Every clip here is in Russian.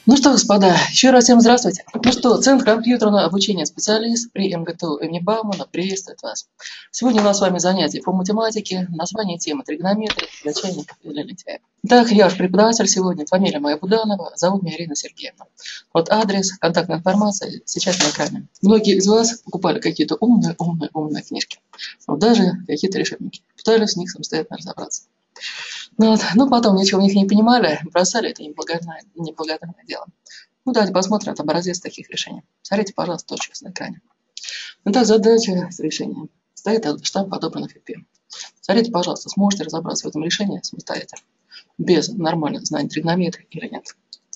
Ну что, господа, еще раз всем здравствуйте. Ну что, Центр компьютерного обучения специалист при МГТУ имени Баумана приветствует вас. Сегодня у нас с вами занятие по математике, название темы тригонометрия для чайников и для лентяев. Так, я ваш преподаватель сегодня, фамилия моя Буданова, зовут меня Ирина Сергеевна. Вот адрес, контактная информация сейчас на экране. Многие из вас покупали какие-то умные книжки, вот даже какие-то решебники, пытались в них самостоятельно разобраться. Но потом ничего в них не понимали, бросали это неблагодарное дело. Ну давайте посмотрим образец таких решений. Смотрите, пожалуйста, то, что на экране. Итак, задача с решением. Стоит штамп подобранных ИП. Смотрите, пожалуйста, сможете разобраться в этом решении самостоятельно, без нормальных знаний тригонометрии или нет.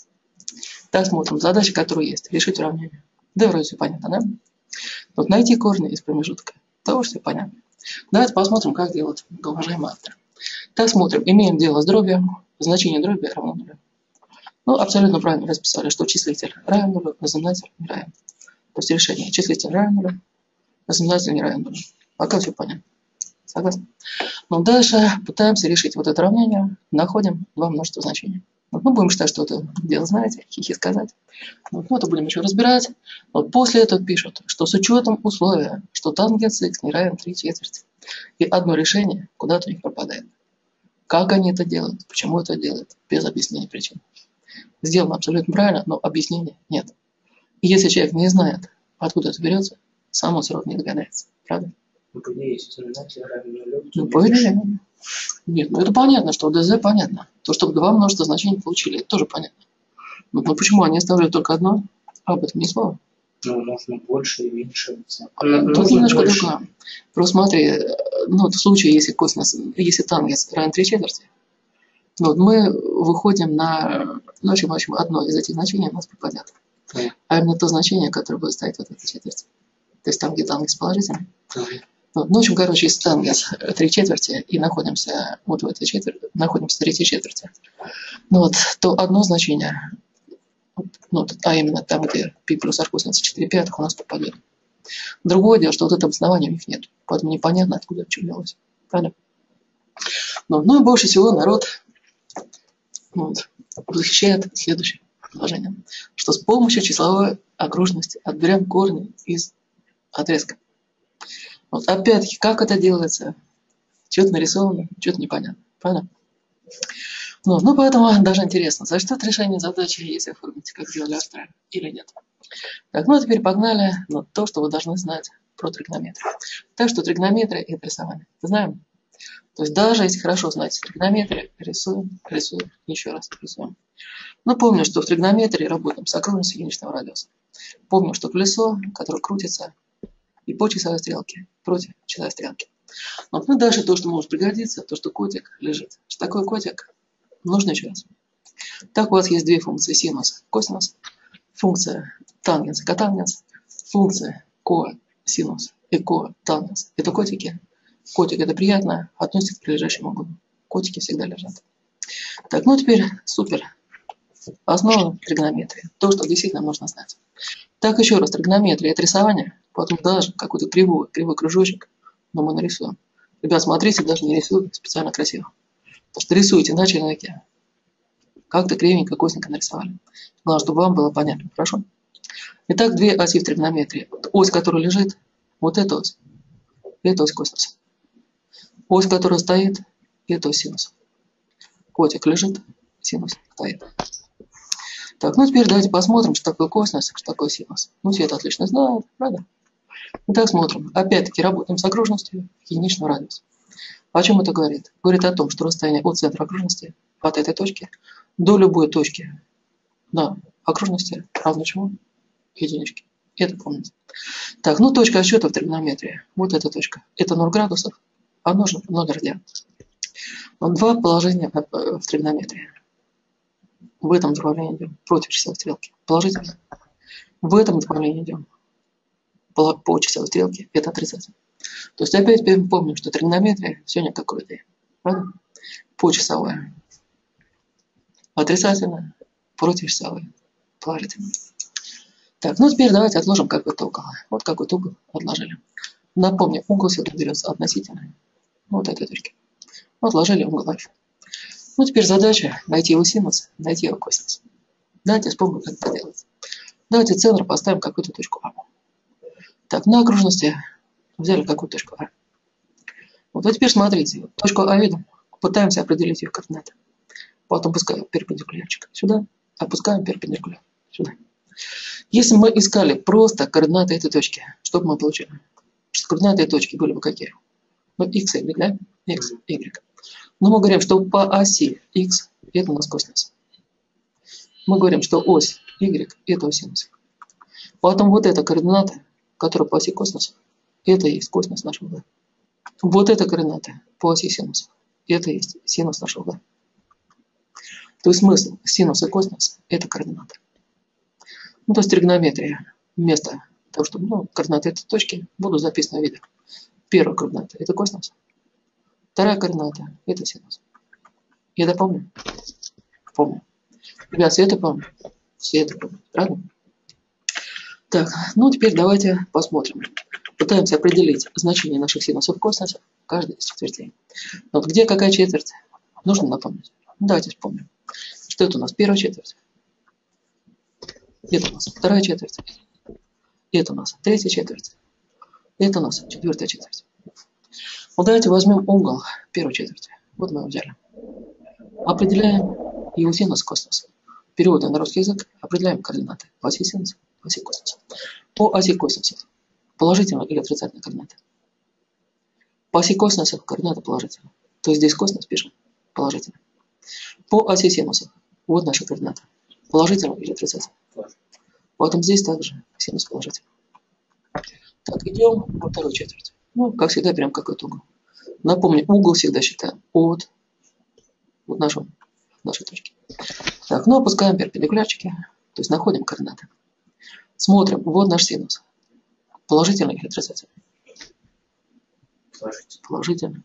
Так, смотрим. Задача, которая есть. Решить уравнение. Да, вроде все понятно, да? Вот найти корни из промежутка. Тоже все понятно. Давайте посмотрим, как делать уважаемый автор. Так, смотрим. Имеем дело с дробью. Значение дроби равно нулю. Ну, абсолютно правильно расписали, что числитель равен нулю, а знаменатель не равен. То есть решение. Числитель равен нулю, а знаменатель не равен нулю. Пока все понятно. Согласны? Но дальше пытаемся решить вот это уравнение. Находим два множества значений. Вот, ну, будем считать, что это дело знаете, хихи сказать. Вот, ну, это будем еще разбирать. Вот после этого пишут, что с учетом условия, что тангенс х не равен 3/4. И одно решение куда-то у них пропадает. Как они это делают, почему это делают, без объяснения причин. Сделано абсолютно правильно, но объяснения нет. И если человек не знает, откуда это берется, сам он все равно не догадается. Правда? Ну, по идее, если знаменатель равен нулю, Ну, по идее. Нет, ну это понятно, что ДЗ понятно. То, чтобы два множества значений получили, это тоже понятно. Но почему они оставляют только одно? Об этом ни слова. Ну, можно больше и меньше. Тут немножко другое. Просто смотри, ну, в случае, если тангенс равен 3/4, ну, вот мы выходим на, ну, в общем, одно из этих значений у нас попадет. А именно то значение, которое будет стоять вот в этой четверти. То есть там, где тангенс положительный. Вот, ну, в общем, короче, если тангенс 3/4 и находимся вот в этой четверти, находимся в третьей четверти, ну, вот, то одно значение, ну, а именно там, где π плюс r косинус 4/5 у нас попадет. Другое дело, что вот этого обоснования у них нет. Поэтому непонятно, откуда это взялось. Правильно? Ну и больше всего народ вот, защищает следующее положение, что с помощью числовой окружности отберем корни из отрезка. Вот опять-таки, как это делается? Что-то нарисовано, что-то непонятно. Правильно? Ну, поэтому даже интересно, за что решение задачи, если оформить, как сделали авторы, или нет. Так, ну а теперь погнали на то, что вы должны знать про тригонометрию. Так что тригонометрия – это рисование. Знаем? То есть даже если хорошо знаете тригонометрию, рисуем, еще раз рисуем. Но помню, что в тригонометрии работаем с окружностью единичного радиуса. Помню, что колесо, которое крутится и по часовой стрелке, против часовой стрелки. Вот, ну дальше то, что может пригодиться, то, что котик лежит. Что такое котик? Нужно еще раз. Так у вас есть две функции: синус, косинус. Функция тангенс, котангенс. Функция косинус и котангенс. Это котики. Котик – это приятно, относится к прилежащему углу. Котики всегда лежат. Так, ну теперь супер. Основа тригонометрии. То, что действительно нужно знать. Так, еще раз, тригонометрия – это рисование. Потом даже какой-то кривой кружочек, но мы нарисуем. Ребят, смотрите, даже не рисуем специально красиво. Потому что рисуйте на черновике. Как-то кривенько, косенько нарисовали. Главное, чтобы вам было понятно. Хорошо? Итак, две оси в тригонометрии. Ось, которая лежит, вот эта ось. Это ось косинуса. Ось, которая стоит, это ось синуса. Котик лежит, синус стоит. Так, ну теперь давайте посмотрим, что такое косинус, что такое синус. Ну, все это отлично знают, правда? Итак, смотрим. Опять-таки работаем с окружностью единичного радиуса. О чем это говорит? Говорит о том, что расстояние от центра окружности от этой точки до любой точки на окружности равно чему? Единичке. Это помните. Так, ну точка отсчета в тригонометрии. Вот эта точка. Это 0 градусов, а нужно 0 радиан. Вот два положения в тригонометрии. В этом направлении идем против часовой стрелки. Положительно. В этом направлении идем по часовой стрелке. Это отрицательно. То есть опять помним, что тригонометрия все не как крутые. Правда? По часовой. Отрицательно. Против часовой. Положительно. Так, ну теперь давайте отложим какой-то угол. Вот какой-то угол отложили. Напомню, угол всегда берется относительно вот этой точки. Отложили угол F. Ну теперь задача найти его синус, найти его косинус. Давайте вспомним, как это делается. Давайте центр поставим какую-то точку А. Так, на окружности взяли какую-то точку А. Вот, а теперь смотрите, точку А видим, пытаемся определить ее координаты. Потом опускаем перпендикулярчик сюда, опускаем перпендикуляр сюда. Если мы искали просто координаты этой точки, что бы мы получили? Что координаты этой точки были бы какие? Ну, x, y, да? X, y. Но мы говорим, что по оси x это у нас косинус. Мы говорим, что ось y это ось синус. Поэтому вот эта координата, которая по оси косинуса, это и есть косинус нашего угла. Вот эта координата по оси синуса, это и есть синус нашего угла. То есть смысл синус и косинус это координаты. Ну, то есть тригонометрия вместо того, чтобы координаты этой точки будут записаны в виде. Первая координата это косинус. Вторая координата это синус. Я это помню? Помню. Ребят, все это помню? Все это помню. Правда? Так, ну теперь давайте посмотрим. Пытаемся определить значение наших синусов и косинусов в каждой из четвертей. Вот где какая четверть? Нужно напомнить. Давайте вспомним. Что это у нас? Первая четверть. Это у нас вторая четверть. Это у нас третья четверть. Это у нас четвертая четверть. Вот давайте возьмем угол первой четверти. Вот мы его взяли. Определяем его синус и косинус. Переводим на русский язык. Определяем координаты по оси синуса, по оси косинуса. По оси косинуса положительные или отрицательные координаты. По оси косинуса координаты положительные. То есть здесь косинус пишем положительно. По оси синуса вот наши координаты. Положительные или отрицательные. Потом здесь также синус положительный. Так, идем во вторую четверть. Ну, как всегда, берем какой-то угол. Напомню, угол всегда считаем от вот нашей точки. Так, ну опускаем перпендикулярчики, то есть находим координаты. Смотрим, вот наш синус. Положительный или отрицательный? Положительный.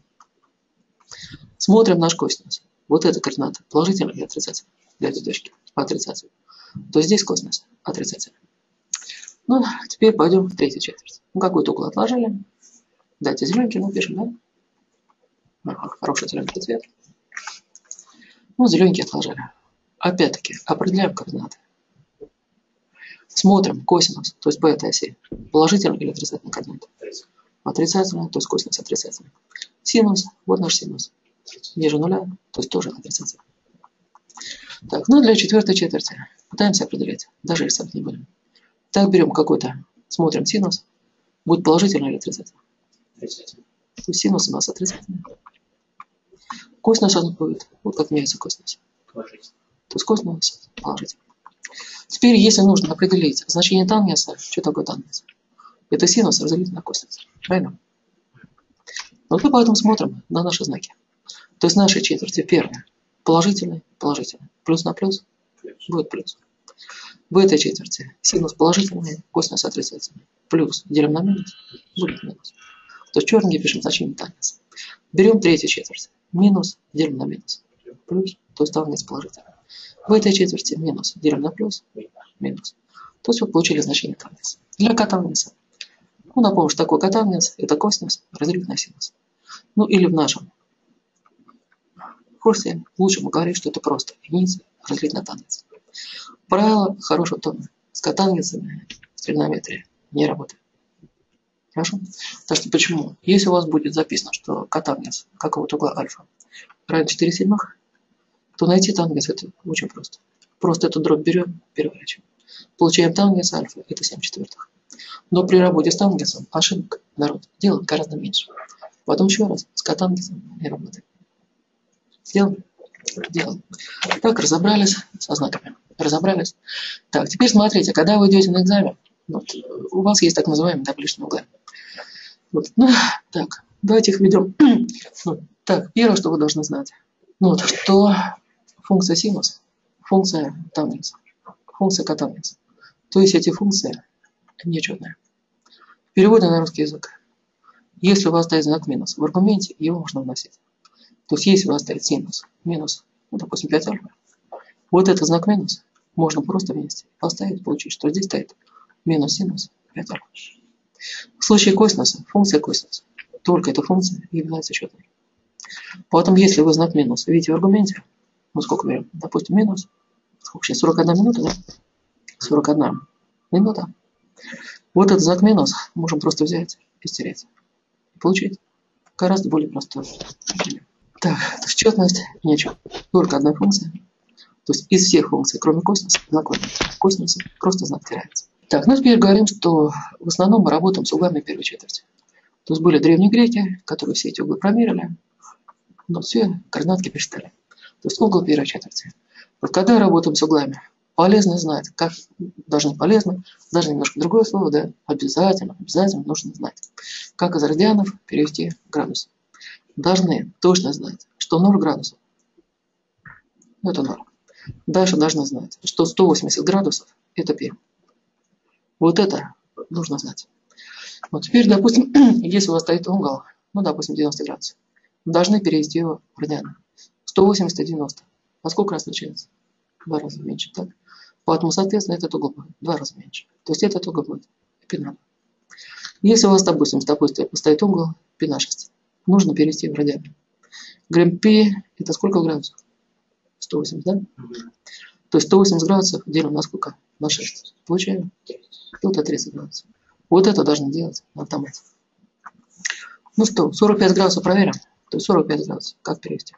Смотрим наш косинус. Вот это координаты. Положительный или отрицательный? Для этой точки. Отрицательный. То есть здесь косинус отрицательный. Ну, теперь пойдем в третью четверть. Ну, какой-то угол отложили. Дайте зелененький напишем, да? Хороший зелененький цвет. Ну, зелененький отложили. Опять-таки, определяем координаты. Смотрим косинус, то есть по этой оси. Положительный или отрицательный координат? Отрицательный, то есть косинус отрицательный. Синус, вот наш синус. Ниже нуля, то есть тоже отрицательный. Так, ну для четвертой четверти пытаемся определить, даже рисовать не будем. Так, берем какой-то, смотрим синус. Будет положительный или отрицательный? Отрицательный. То есть синус у нас отрицательный. Косинус у нас будет, вот как меняется косинус. Положительный. То есть косинус положительный. Теперь, если нужно определить значение тангенса, что такое тангенс? Это синус разделить на косинус. Правильно? Вот мы поэтому смотрим на наши знаки. То есть наши четверти первые. Положительный, положительный. Плюс на плюс будет плюс. В этой четверти синус положительный, косинус отрицательный. Плюс делим на минус, будет минус. То есть черненький пишем значение тангенса. Берем третью четверть. Минус делим на минус. Плюс, то есть тангенс положительный. В этой четверти минус делим на плюс, минус. То есть вы получили значение тангенса. Для котангенса. Ну, напомню, что такое котангенс. Это косинус разделить на синус. Ну, или в нашем курсе лучше мы говорим, что это просто единица разделить на тангенс. Правило хорошего тона. С котангенсами в тригонометрии не работает. Хорошо? Так что почему? Если у вас будет записано, что котангенс какого-то угла альфа равен 4/7, то найти тангенс это очень просто. Просто эту дробь берем, переворачиваем. Получаем тангенс альфа, это 7/4. Но при работе с тангенсом ошибок народ делает гораздо меньше. Потом еще раз, с котангенсом не работает. Сделали? Делаем. Так, разобрались со знаками. Разобрались. Так, теперь смотрите, когда вы идете на экзамен, вот, у вас есть так называемые табличные углы. Вот, ну, так, давайте их введем. Так, первое, что вы должны знать. Ну, вот, что функция синус, функция тангенса, функция котангенса. То есть эти функции нечетные. В переводе на русский язык. Если у вас стоит знак минус, в аргументе его можно вносить. То есть если у вас стоит синус, минус, ну, допустим, 5 альфа, вот этот знак минус можно просто вместе поставить, получить, что здесь стоит минус синус 5 альфа. В случае косинуса, функция косинуса, только эта функция является четной. Поэтому если вы знак минус видите в аргументе, ну сколько берем, допустим, минус сколько сейчас, 41 минута, да? 41 минута. Вот этот знак минус можем просто взять и стереть. И получить гораздо более простое решение. Так, счетность нечего. Только одна функция. То есть из всех функций, кроме косинуса, знак косинуса, просто знак теряется. Так, ну теперь говорим, что в основном мы работаем с углами первой четверти. То есть были древние греки, которые все эти углы промерили, но все координатки посчитали. То есть угол первой четверти. Вот когда работаем с углами, полезно знать, как даже не полезно, даже немножко другое слово, да, обязательно нужно знать, как из радианов перевести в градусы. Должны точно знать, что 0 градусов – это 0. Дальше должны знать, что 180 градусов – это π. Вот это нужно знать. Вот теперь, допустим, если у вас стоит угол, ну, допустим, 90 градусов, должны перевести его в радианы. 180 и 90. Во сколько раз отличается? 2 раза меньше, так? Поэтому, соответственно, этот угол будет 2 раза меньше. То есть этот угол будет π на 2. Если у вас, допустим, стоит угол π на 6, нужно перевести в радианы. Говорим, π это сколько градусов? 180, да? То есть 180 градусов делим на сколько? На 6. Получаем? Это 30 градусов. Вот это должны делать на автомате. Ну что, 45 градусов проверим. То есть 45 градусов. Как перевести?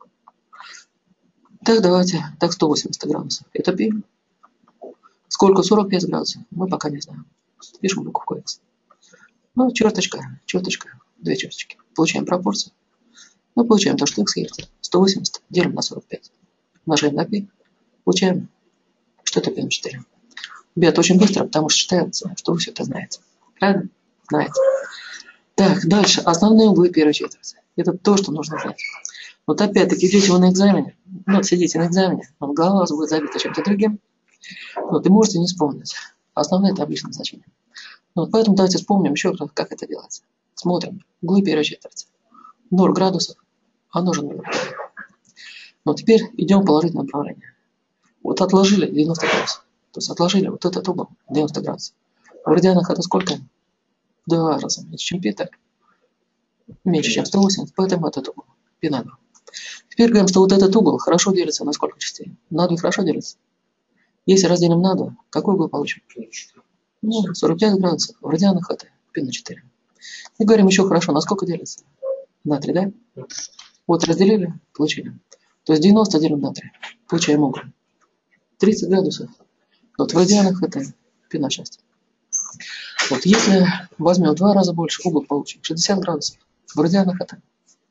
Так, давайте. Так, 180 градусов. Это π. Сколько 45 градусов? Мы пока не знаем. Пишем буковку x. Ну, черточка, 2 черточки. Получаем пропорцию. Ну, получаем то, что x есть. 180 делим на 45. Умножаем на π. Получаем, что это π на 4. Ребят, очень быстро, потому что считается, что вы все это знаете. Правильно? Знаете. Так, дальше. Основные углы первой четверти. Это то, что нужно знать. Вот опять-таки, идете вы на экзамене, ну, сидите на экзамене, но голова у вас будет забита чем-то другим, вот, и можете не вспомнить основные табличные значения. Вот, поэтому давайте вспомним еще раз, как это делается. Смотрим. Углы первой четверти. 0 градусов, а нужен 0. Но теперь идем в положительное направление. Вот отложили 90 градусов. То есть отложили вот этот угол 90 градусов. В радианах это сколько? В 2 раза меньше, чем π, так? Меньше, чем 180, поэтому этот угол π на 2. Теперь говорим, что вот этот угол хорошо делится на сколько частей? На 2 хорошо делится. Если разделим на 2, какой угол получим? Ну, 45 градусов. В радианах это π на 4. И говорим еще хорошо, на сколько делится? На 3, да? Вот разделили, получили. То есть 90 делим на 3. Получаем угол 30 градусов. Вот в радианах это π на 6. Вот если возьмем в 2 раза больше, угол получим 60 градусов. В радианах это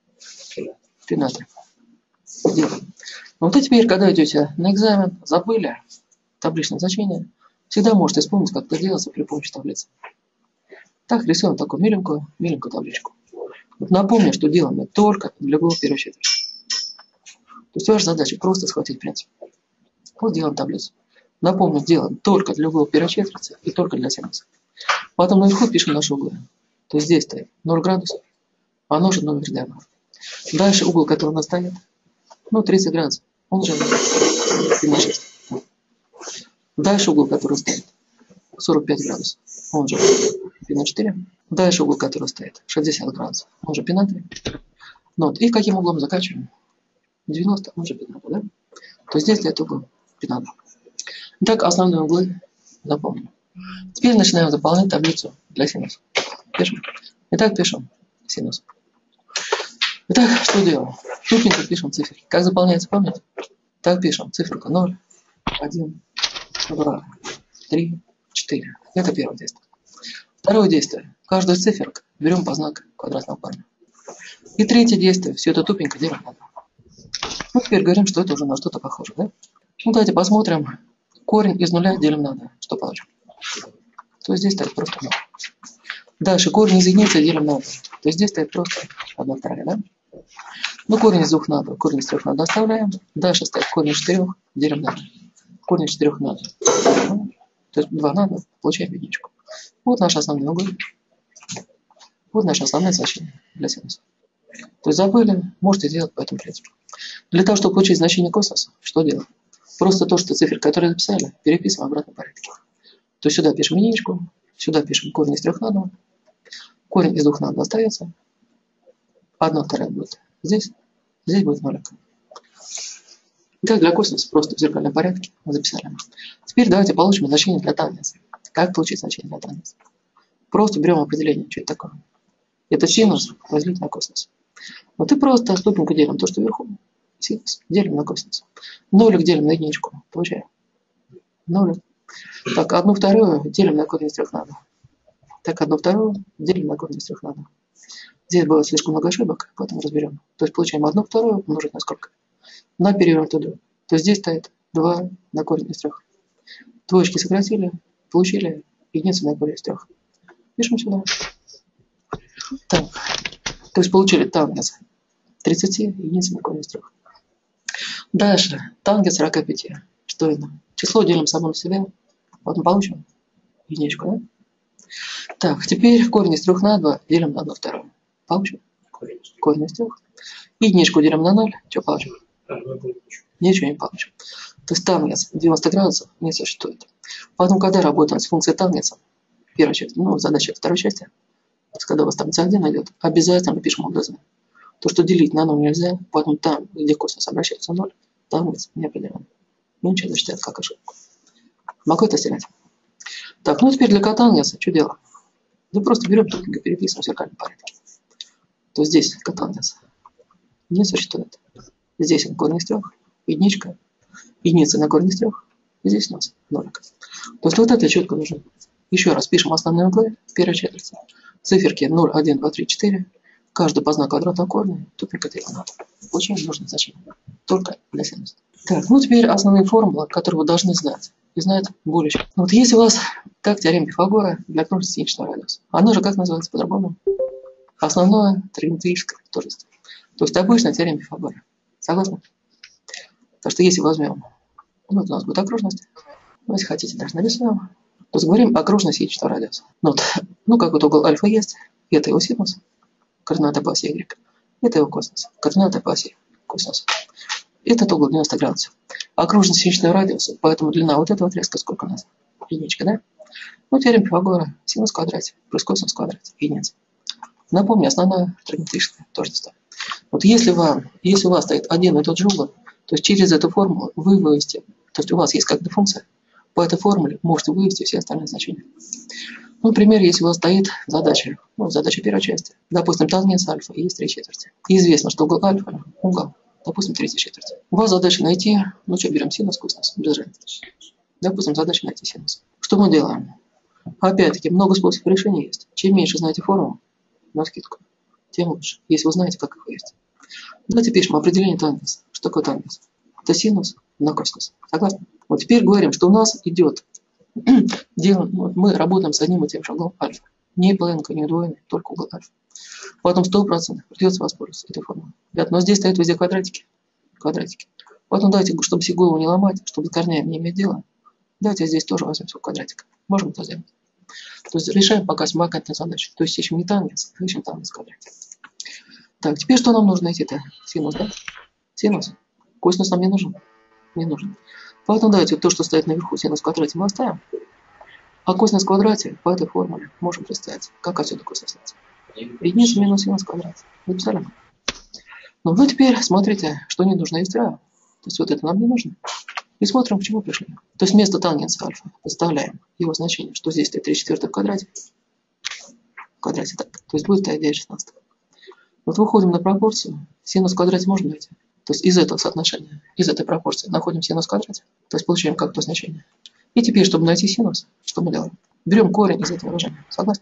π на 3. Делаем. Вот и теперь, когда идете на экзамен, забыли табличное значение, всегда можете вспомнить, как это делается при помощи таблицы. Так, рисуем такую миленькую табличку. Вот напомню, что делаем мы только для угла первой четверти. То есть ваша задача просто схватить принцип. Вот делаем таблицу. Напомню, делаем только для угла первой четверти и только для синуса. Потом наверху пишем наши углы. То есть здесь стоит 0 градусов, а нужен номер радианов. Дальше угол, который у нас стоит, ну, 30 градусов. Он же π на 6. Дальше угол, который стоит 45 градусов. Он же π на 4. Дальше угол, который стоит 60 градусов. Он же π на 3. Ну, вот. И каким углом заканчиваем? 90, он же π на 2, да? То есть здесь стоит угол π на 2. Итак, основные углы запомним. Теперь начинаем заполнять таблицу для синуса. Пишем. Итак, пишем синус. Итак, что делаем? Тупенько пишем циферки. Как заполняется, помните? Так пишем. Циферка 0, 1, 2, 3, 4. Это первое действие. Второе действие. Каждую циферку берем по знаку квадратного корня. И третье действие. Все это тупенько делаем на 2. Ну, теперь говорим, что это уже на что-то похоже, да? Ну, давайте посмотрим. Корень из 0 делим на 2. Что получим? То есть здесь стоит просто 0. Дальше корень из единицы делим на 2. То есть здесь стоит просто 1/2, да? Ну, корень из 2 на 2. Корень из 3 на 2 оставляем. Дальше стоит корень из 4 делим на 2. Корень из 4 на 2. То есть 2 на 2. Получаем единичку. Вот наши основные углы. Вот наши основные значения для синуса. То есть забыли, можете делать по этому принципу. Для того, чтобы получить значение косинуса, что делаем? Просто то, что цифры, которые записали, переписываем в обратном порядке. То есть сюда пишем единичку, сюда пишем корень из 3 на 2. Корень из 2 на 2 остается. 1/2 будет здесь. Здесь будет 0. Итак, для косинуса просто в зеркальном порядке мы записали. Теперь давайте получим значение для тангенса. Как получить значение для тангенса? Просто берем определение, что это такое. Это синус разделить на косинус. Вот и просто ступеньку делим то, что вверху. Синус делим на косинус. Нолик делим на единичку. Получаем. Нолик. Так, 1/2 делим на корень из 3 на 2. Так, 1/2 делим на корень из 3 на 2. Здесь было слишком много ошибок, поэтому разберем. То есть получаем 1/2 умножить на сколько? На перевернутую дробь. То есть здесь стоит 2 на корень из 3. Двоечки сократили, получили единицу на корень из 3. Пишем сюда. Так, то есть получили тангенс 30, единицы на корень из 3. Дальше, тангенс 45. Что это? Число делим само на себя, потом получим единичку, да? Так, теперь корень из 3 на 2 делим на 1/2. Получим корень из 3. Единичку делим на 0, что получим? Ничего не получим. То есть тангенс 90 градусов не существует. Поэтому, когда работаем с функцией тангенса, первая часть, задача второй части, то есть когда у вас там C1 идет, обязательно пишем образно. То, что делить на 0 нельзя, поэтому там, где косинус обращается в 0, тангенс не определен. И ничего засчитается как ошибку. Могу это стирать. Так, теперь для котангенса что делаем? Да просто берем, только переписываем в зеркальном порядке. То есть здесь котангенс не существует. Здесь он корень из 3, единичка, единица на корень из 3, и здесь у нас нолик. То есть вот это четко нужно. Еще раз пишем основные углы в первой четверти. Циферки 0, 1, 2, 3, 4. Каждый по знаку квадратного корня, тупенько 3 надо. Получаем нужное значение. Только для синуса. Так, теперь основные формулы, которые вы должны знать. И знать более чем. Вот если у вас, как теорема Пифагора для окружности синусового радиуса. Оно же как называется по-другому? Основное тригонометрическое тождество. То есть обычная теорема Пифагора. Согласны? Так что если возьмем, у нас будет окружность. Если хотите, даже нарисуем. То есть говорим о окружности синусового радиуса. Как вот угол альфа есть, это его синус, координата по оси y. Это его косинус, координата по оси косинус. Этот угол 90 градусов. Окружность синусового радиуса, поэтому длина вот этого отрезка сколько у нас? Единичка, да? Теорема Пифагора, синус в квадрате плюс косинус в квадрате, единица. Напомню, основное тригонометрическое тождество. Если у вас стоит один и тот же угол, то есть через эту формулу вы вывести, то есть у вас есть какая-то функция, по этой формуле можете вывести все остальные значения. Например, если у вас стоит задача, задача первой части, допустим, тангенс альфа, и есть 3/4. И известно, что угол альфа, допустим, 3/4. У вас задача найти, берем синус, косинус, без разницы. Допустим, задача найти синус. Что мы делаем? Опять-таки, много способов решения есть. Чем меньше знаете формулу, на скидку, тем лучше, если вы знаете, как их вывести. Давайте пишем определение тангенса. Что такое тангенс? Это синус на косинус. Согласны? Теперь говорим, что у нас идет, мы работаем с одним и тем же углом альфа. Не половинка, не удвоенный, только угол альфа. Поэтому 100% придется воспользоваться этой формулой. Но здесь стоят везде квадратики. Поэтому давайте, чтобы себе голову не ломать, чтобы с корнями не иметь дела, давайте здесь тоже возьмем все квадратик. Можем это сделать. То есть решаем пока вспомогательные задачи. То есть ищем не тангенс, а ищем тангенс в квадрате. Так, теперь что нам нужно найти-то? Синус, да? Синус. Косинус нам не нужен? Не нужен. Поэтому давайте то, что стоит наверху, синус в квадрате, мы оставим. А косинус в квадрате по этой формуле можем представить. Как отсюда косинус снять? Единица минус синус в квадрате. Записали? Теперь смотрите, что не нужно изделяем. То есть это нам не нужно. И смотрим, к чему пришли. То есть вместо тангенса альфа подставляем его значение, что здесь стоит 3/4 в квадрате. В квадрате так. То есть будет стоять 9/16. Выходим на пропорцию. Синус в квадрате можно найти. То есть из этого соотношения, из этой пропорции находим синус в квадрате. То есть получаем как-то значение. И теперь, чтобы найти синус, что мы делаем? Берем корень из этого выражения. Согласны?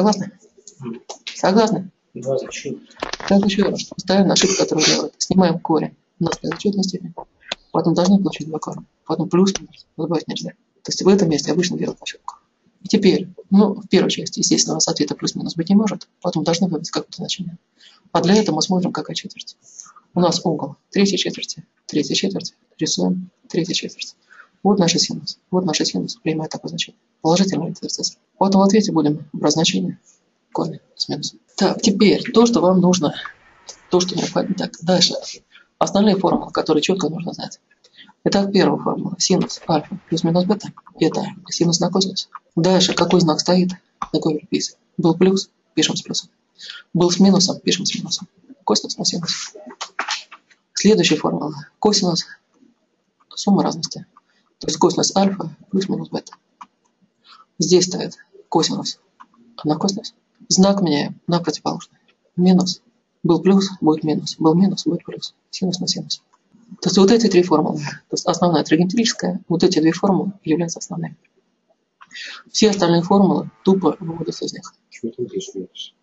Согласны? Так, еще раз. Ставим на ошибку, которую делают. Снимаем корень. У нас безотчетная степень. Потом должны получить 2 корня. Потом плюс-минус. Добавить нельзя. То есть в этом месте обычно делают ошибку. И теперь, в первой части, естественно, у нас ответа плюс-минус быть не может. Поэтому должны выбрать какое-то значение. А для этого мы смотрим, какая четверть. У нас угол 3/4. Рисуем 3/4. Вот наш синус. Принимает такое значение. Положительное или отрицательное. Потом в ответе будем брать значение корня с минусом. Так, теперь то, что вам нужно. То, что необходимо. Так, дальше. Основные формулы, которые четко нужно знать. Итак, первая формула. Синус альфа плюс минус бета. Это синус на косинус. Дальше, какой знак стоит, такой переписываем. Был плюс, пишем с плюсом. Был с минусом, пишем с минусом. Косинус на синус. Следующая формула. Косинус сумма разности. То есть косинус альфа плюс минус бета. Здесь стоит косинус на косинус. Знак меняем на противоположный. Минус. Был плюс, будет минус. Был минус, будет плюс. Синус на синус. То есть вот эти три формулы, то есть основная тригонометрическая, вот эти две формулы являются основными. Все остальные формулы тупо выводятся из них. Почему ты здесь минус?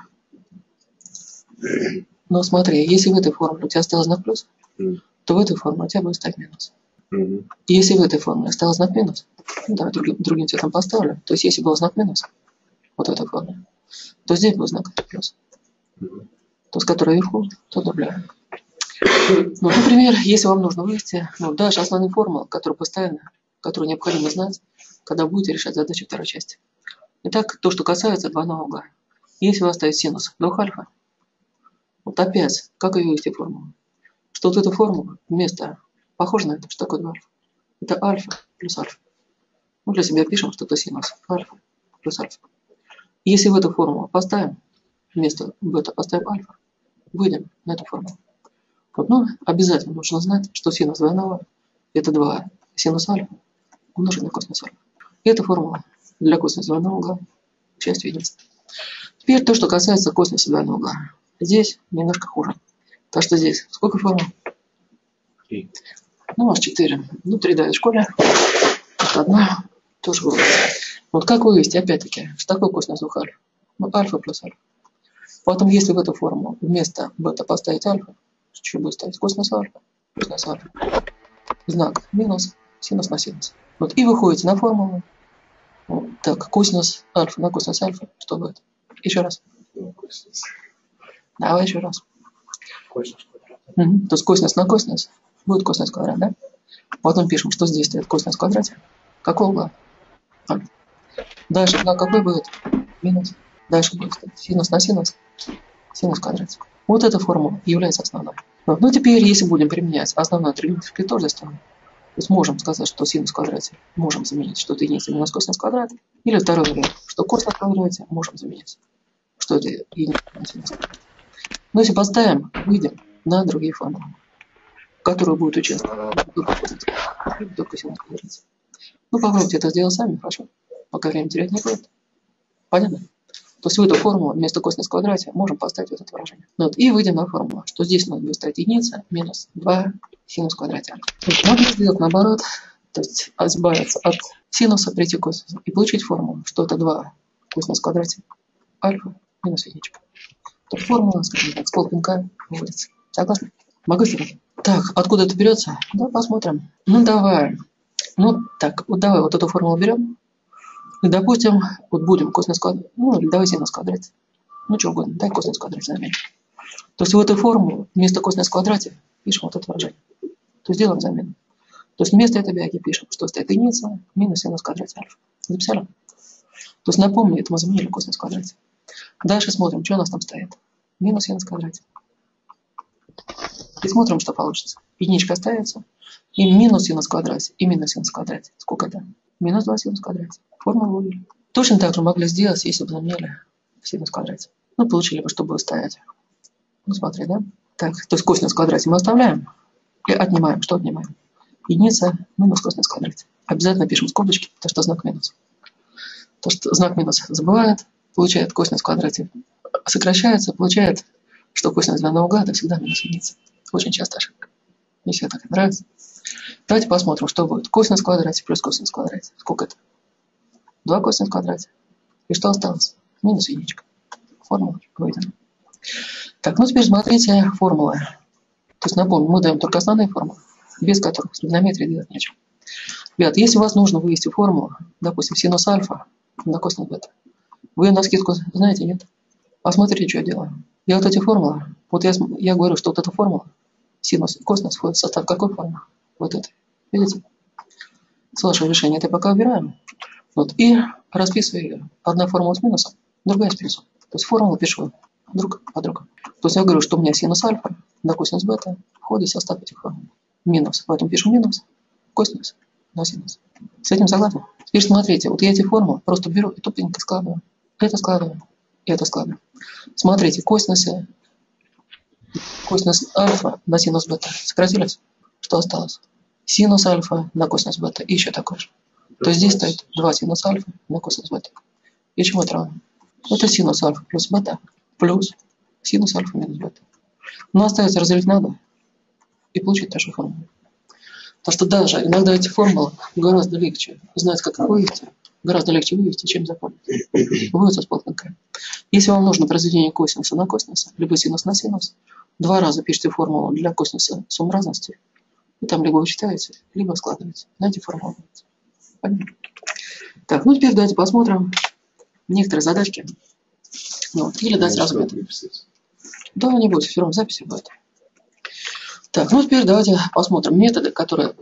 Но смотри, если в этой формуле у тебя стоял знак плюс, то в этой формуле у тебя будет стоять минус. И если в этой формуле стоял знак минус, ну, давай другим цветом поставлю, то есть если был знак минус, вот в этой формуле, то здесь был знак плюс. То есть который вверху, то добавляю. Ну, например, если вам нужно вывести, дальше основные формулы, которые постоянно, которые необходимо знать, когда будете решать задачи второй части. Итак, то, что касается двойного угла. Если у вас стоит синус 2 альфа, вот опять, как ее вывести формулу? Что вот эта формула вместо, похоже на это, что такое 2 альфа? Это альфа плюс альфа. Мы для себя пишем, что это синус альфа плюс альфа. Если в эту формулу поставим, вместо бета поставим альфа, выйдем на эту формулу. Вот, обязательно нужно знать, что синус двойного это 2 синус альфа умножить на косинус альфа. И эта формула для косинуса двойного угла частью единицы. Теперь то, что касается косинуса двойного угла. Здесь немножко хуже. Так что здесь сколько формул? 3. У вас 4. 3 дают в школе. Одна тоже выводится. Вот как вывести, опять-таки, что такое косинус 2 альфа? Альфа плюс альфа. Потом, если в эту формулу вместо бета поставить альфа, что будет ставить? Косинус альфа плюс альфа. Знак минус, синус на синус. Вот, и выходите на формулу. Вот, так, косинус альфа на косинус альфа. Что будет? Еще раз. Давай еще раз. Косинус квадрат. То есть косинус на косинус будет косинус квадрат, да? Потом пишем, что здесь стоит косинус в квадрате. Какого угла? Альфа. Дальше знак какой будет? Минус. Дальше будет синус на синус. Синус в квадрате. Вот эта формула является основной. Ну, теперь, если будем применять основную тригонометрическую тождество, то есть можем сказать, что синус в квадрате можем заменить, что это единица минус косинус в квадрате. Или второй вариант, что косинус в квадрате можем заменить, что это единица минус синус в квадрате. Но если поставим, выйдем на другие формулы, в которые будут участвовать только синус в квадрате. Попробуйте это сделать сами, хорошо? Пока время терять не будет. Понятно? То есть в эту формулу вместо косинус в квадрате можем поставить вот это выражение. И выйдем на формулу, что здесь у нас будет стоять единица минус 2 синус в квадрате альфа. Можно сделать наоборот, то есть избавиться от синуса, прийти к косинусу и получить формулу, что это 2 косинус в квадрате альфа минус единичка. То формула, скажем так, с полпинка выводится. Согласны? Могу сделать? Так, откуда это берется? Да, посмотрим. Давай. Давай вот эту формулу берем. И, допустим, вот будем косинус квадрат, или давай синус в квадрате. Что угодно, дай косинус в квадрате заменим. То есть в эту формулу вместо косинус в квадрате пишем вот это выражение. То есть делаем замену. То есть вместо этой бяги пишем, что стоит единица минус синус в квадрате альфа. Записали? То есть напомню, это мы заменили косинус в квадрате. Дальше смотрим, что у нас там стоит. Минус синус в квадрате. И смотрим, что получится. Единичка остается. И минус синус в квадрате, и минус синус в квадрате. Сколько это? Минус 2 синус в квадрате. Формулу вывели. Точно так же могли сделать, если бы заменили синус в квадрате. Получили бы, чтобы стоять. Смотри, да? Так, то есть косинус в квадрате мы оставляем и отнимаем. Что отнимаем? Единица минус косинус в квадрате. Обязательно пишем скобочки, потому что знак минус. То, что знак минус забывает, получает косинус в квадрате, сокращается, получает, что косинус двойного угла это всегда минус единица. Очень часто ошибка. Мне всегда так нравится. Давайте посмотрим, что будет. Косинус в квадрате плюс косинус в квадрате. Сколько это? 2 косинус в квадрате. И что осталось? Минус единичка. Формула выведена. Так, теперь смотрите формулы. То есть напомню, мы даем только основные формулы, без которых в тригонометрии делать нечего. Ребят, если у вас нужно вывести формулу, допустим, синус альфа на косинус бета, вы ее на скидку знаете, нет? Посмотрите, что я делаю. Я вот эти формулы, я говорю, что вот эта формула, синус и косинус входит в состав какой формулы? Вот этой. Видите? С вашего решения это пока убираем. И расписываю ее. Одна формула с минусом, другая с плюсом. То есть формулу пишу друг по другу. То есть я говорю, что у меня синус альфа на косинус бета входит в состав этих формул. Минус. Поэтому пишу минус, косинус на синус. С этим согласны? Теперь смотрите, я эти формулы просто беру и тупенько складываю. Это складываю, и это складываю. Смотрите, косинус альфа на синус бета сократились. Что осталось? синус альфа на косинус бета и еще такой же. То есть здесь стоит 2 синус альфа на косинус бета. И чему это равно? Это синус альфа плюс бета плюс синус альфа минус бета. Но остается разделить на 2 и получить та же формулу. Потому что даже иногда эти формулы гораздо легче знать, как их вывести, гораздо легче вывести, чем запомнить. Выводится с плотненькой. Если вам нужно произведение косинуса на косинуса, либо синус на синус, 2 раза пишите формулу для косинуса сумм разности, и там либо вычитаете, либо складываете. Знаете формулу. Понятно? Так, ну теперь давайте посмотрим некоторые задачки. Ну, вот, или дать сразу метод. Да, не будет, все равно записи будет. Так, ну теперь давайте посмотрим методы, которые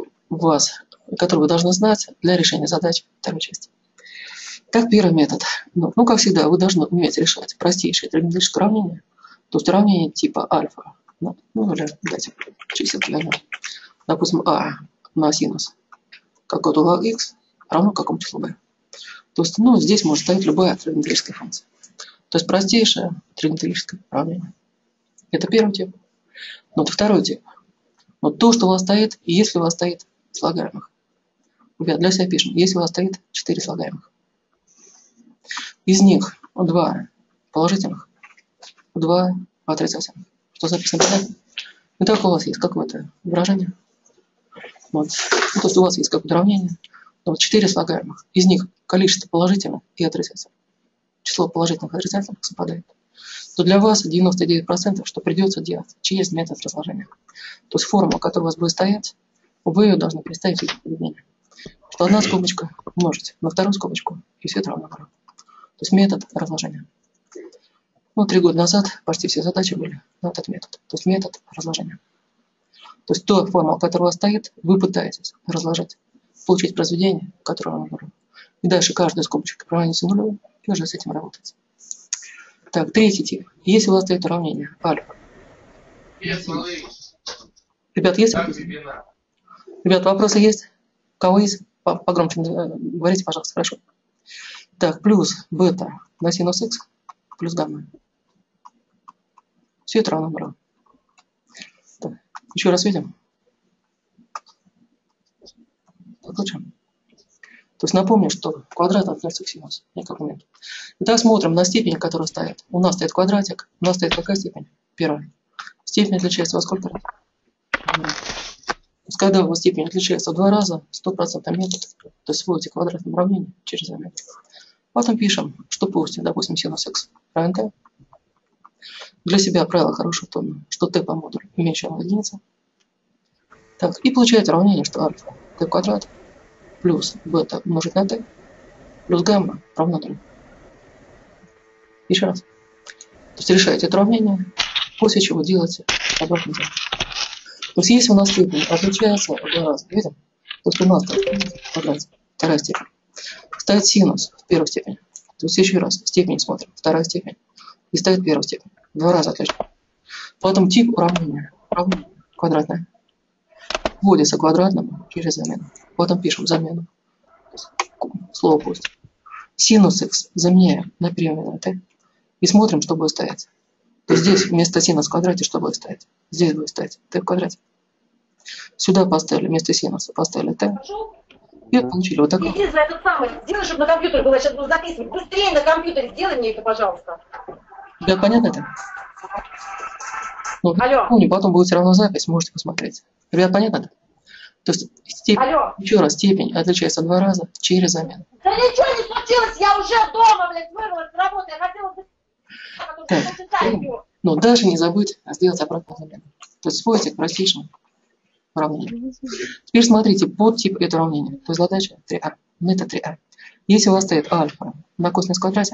вы должны знать для решения задач второй части. Так, первый метод. Ну, как всегда, вы должны уметь решать простейшие тригонометрические уравнения, то есть уравнения типа альфа. Ну, или давайте чиселки возьмем. Допустим, а на синус какого-то угла x равно какому числу b. То есть, ну, здесь может стоять любая тригонометрическая функция. То есть простейшее тригонометрическое уравнение. Это первый тип. Ну, это второй тип. Но то, что у вас стоит, и если у вас стоит слагаемых. Ребят, для себя пишем. Если у вас стоит 4 слагаемых. Из них 2 положительных, 2 отрицательных. Что записано понятно? Итак, у вас есть какое-то выражение. Вот. Ну, то есть у вас есть какое-то уравнение. Вот 4 слагаемых. Из них количество положительных и отрицательных. Число положительных и отрицательных совпадает. То для вас 99%, что придется делать через метод разложения. То есть формула, которая у вас будет стоять, вы ее должны представить в поведении. Что одна скобочка умножить на вторую скобочку, и все это равно. То есть метод разложения. Ну, 3 года назад почти все задачи были на этот метод. То есть метод разложения. То есть та формула, которая у вас стоит, вы пытаетесь разложить, получить произведение, которое вам нужно. И дальше каждая скобочка равняется нулю, и уже с этим работать. Так, третий тип. Если у вас стоит уравнение альфа. Ребят, есть вопросы? Ребят, вопросы есть? У кого есть? Погромче говорите, пожалуйста, хорошо. Так, плюс бета на синус х плюс гамма. Все это равно нулю. Так, еще раз видим? Так лучше. То есть напомню, что квадрат относится к синусу. Никак нет. Итак, смотрим на степень, которая стоит. У нас стоит квадратик. У нас стоит какая степень? Первая. Степень отличается во сколько раз? То есть, когда у вас степень отличается в 2 раза, 100% метод. То есть вводите квадратное уравнение через метод. Потом пишем, что пусть, допустим, синус х равен t. Для себя правило хорошее в том, что t по модулю меньше равно единице. Так, и получается уравнение, что альфа t квадрат плюс бета умножить на t плюс гамма равно 0. Еще раз. То есть решаете это уравнение, после чего делаете обратный дело. То есть если у нас степень отличается в 2 раза, видим? То есть у нас квадрат, вторая степень. Стоит синус в первой степени. То есть еще раз, степень смотрим, вторая степень. И стоит первая степень. В 2 раза отлично. Потом тип уравнения. Уравнение квадратное. Вводится квадратному через замену. Потом пишем замену. Слово пусть. Синус х заменяем на переменную t. И смотрим, что будет стоять. То есть здесь вместо синус в квадрате что будет стоять? Здесь будет стоять t в квадрате. Сюда поставили вместо синуса, поставили t. И получили вот такое. Иди за этот самый, сделай, чтобы на компьютере было, сейчас буду записывать. Быстрее на компьютере сделай мне это, пожалуйста. Ребят, понятно это? Ну, Алло. помню, потом будет все равно запись, можете посмотреть. Ребят, понятно это? То есть степень, Алло. еще раз, степень отличается в 2 раза через замену. Да ничего не случилось, я уже дома, блядь, вырвалась с работы, я хотела бы... Но даже не забыть сделать обратную замену. То есть сводите к простейшему уравнению. Теперь смотрите, подтип этого уравнения. То есть задача 3а. Метод 3а. Если у вас стоит альфа на косинус в квадрате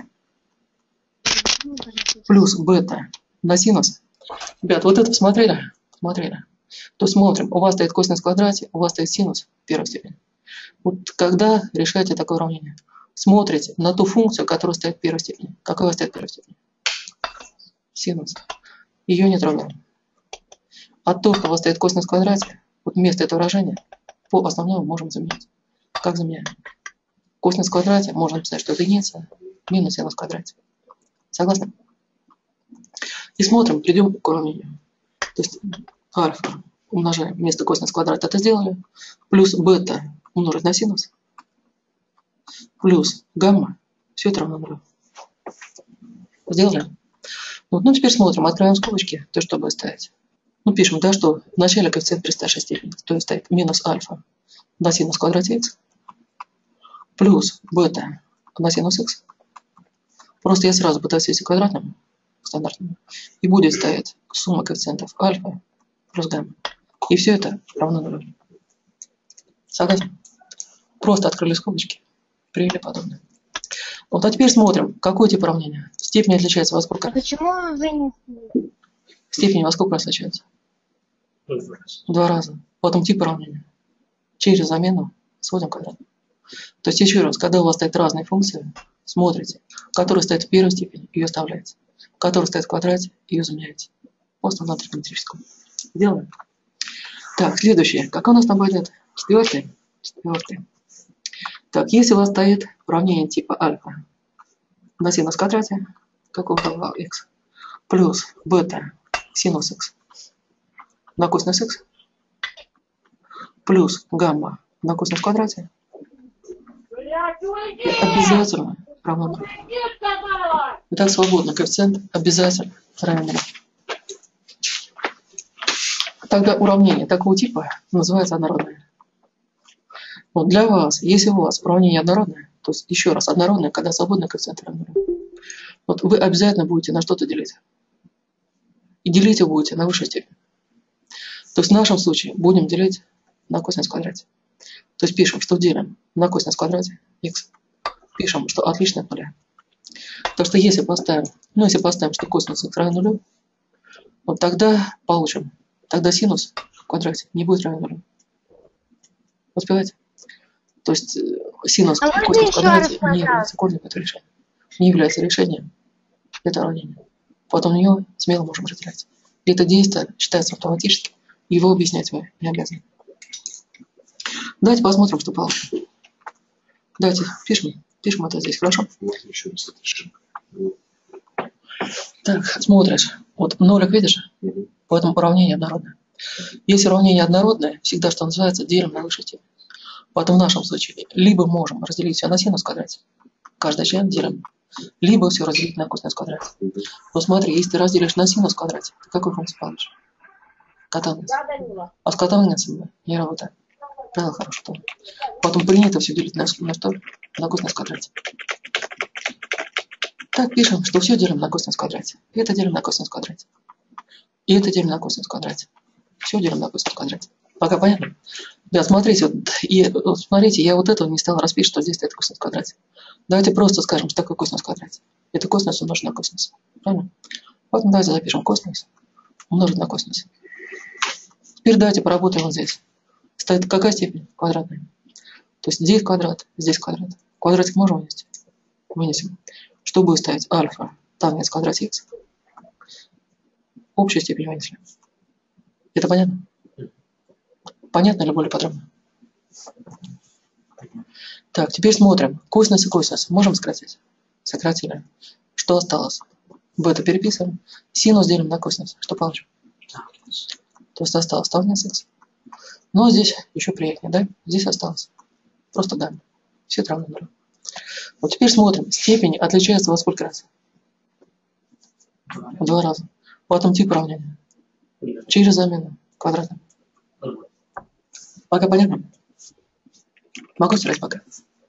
плюс бета на синус. Ребят, вот это посмотрели? Смотрели. То смотрим, у вас стоит косинус в квадрате, у вас стоит синус в первой степени. Вот когда решаете такое уравнение, смотрите на ту функцию, которая стоит в первой степени. Какая у вас стоит в первой степени? Синус. Ее не трогаем. А то, что у вас стоит косинус в квадрате, вот вместо этого выражения по основному можем заменить. Как заменяем? Косинус в квадрате можно написать, что это единица минус синус в квадрате. Согласны? И смотрим, придем к уравнению. То есть альфа умножаем вместо косинус квадрата, это сделали. Плюс бета умножить на синус. Плюс гамма. Все это равно нулю. Сделали? Вот, ну, теперь смотрим. Открываем скобочки. То, что будет стоять. Ну, пишем, да, что в начале коэффициент при старшей степени. То есть стоит минус альфа на синус в квадрате х. Плюс бета на синус х. Просто я сразу пытаюсь свести квадратным, стандартным. И будет стоять сумма коэффициентов альфа плюс гамма. И все это равно нулю. Согласен? Просто открыли скобочки. Привели подобное. Вот, а теперь смотрим, какой тип уравнения. Степень отличается во сколько А раз? почему вы вынесли? Степень во сколько раз отличается? В 2 раза. Потом тип уравнения. Через замену сводим квадрат. То есть еще раз, когда у вас стоят разные функции, смотрите, которая стоит в первой степени, ее оставляете. Которая стоит в квадрате, ее заменяете. Просто на тригонометрическом. Делаем. Так, следующее. Какой у нас там пойдет? Четвертый. Так, если у вас стоит уравнение типа альфа на синус в квадрате, какого х, плюс бета синус х на косинус х, плюс гамма на косинус в квадрате, обязательно равно нулю. Итак, свободно коэффициент обязательно равен нулю. Тогда уравнение такого типа называется однородное. Вот для вас, если у вас уравнение однородное, то есть еще раз однородное, когда свободный коэффициент равен нулю, вот вы обязательно будете на что-то делить. И делить вы будете на высшую степень. То есть в нашем случае будем делить на косинус в квадрате. То есть пишем, что делим на косинус в квадрате х. Пишем, что отлично от нуля. Потому что если поставим, что косинус х равен нулю, вот тогда получим. Тогда синус в квадрате не будет равен нулю. Успеваете? То есть синус косинус в квадрате не является корнем этого решения. Не является решением этого уравнения. Потом ее смело можем разделять. И это действие считается автоматически. Его объяснять вы не обязаны. Давайте посмотрим, что получим. Давайте пишем это здесь, хорошо? Можно еще раз это решим. Так, смотришь. Вот нолик видишь? Поэтому уравнение однородное. Если уравнение однородное, всегда, что называется, делим на высшую степень. Поэтому в нашем случае либо можем разделить все на синус в квадрате, каждый член делим, либо все разделить на косинус в квадрате. Но смотри, если ты разделишь на синус в квадрате, то какую функцию получишь? Котангенс. А с котангенсом не работает. Правило хорошее. Потом принято все делить на что? На косинус в квадрате. Так пишем, что все делим на косинус в квадрате. И это делим на косинус в квадрате. И это делим на косинус в квадрате. Все делим на косинус в квадрате. Пока понятно? Да, смотрите, смотрите, я вот этого не стал расписывать, что здесь стоит косинус в квадрате. Давайте просто скажем, что такое косинус в квадрате. Это косинус умножить на косинус. Правильно? Поэтому давайте запишем косинус умножить на косинус. Теперь давайте поработаем вот здесь. Стоит какая степень? Квадратная. То есть здесь квадрат, здесь квадрат. Квадратик можем вынести? Вынесем. Что будет стоять? Альфа тангенс квадрат х. Общую степень вынесли. Это понятно? Понятно или более подробно? Так, теперь смотрим. Косинус и косинус. Можем сократить? Сократили. Что осталось? Бета переписываем. Синус делим на косинус. Что получим? То есть осталось тангенс х. Но здесь еще приятнее, да? Здесь осталось. Просто гамма. Все это равно нулю. Вот теперь смотрим. Степень отличается во сколько раз? В 2 раза. Потом тип уравнения. Через замену квадратным. Пока понятно? Могу стирать пока.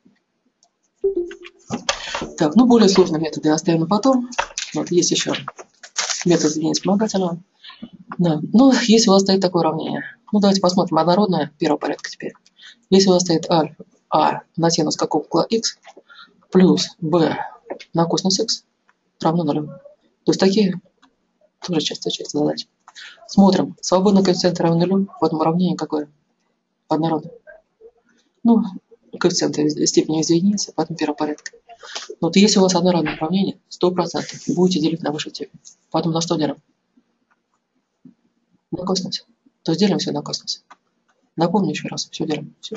Так, ну более сложные методы оставим на потом. Вот есть еще метод задания вспомогательного. Да. Ну, если у вас стоит такое уравнение. Ну, давайте посмотрим. Однородное первого порядка теперь. Если у вас стоит альфа а на синус какого угла х плюс b на косинус х равно нулю. То есть такие тоже часто встречаются задачи. Смотрим. Свободный коэффициент равен нулю. В этом уравнении какое? Однородное. Ну, коэффициенты степени из единицы, поэтому первого порядка. Вот если у вас однородное уравнение, 100% будете делить на высшую степень. Потом на что делим? На косинус. То есть делим все на косинус. Напомню еще раз. Все делим. Все.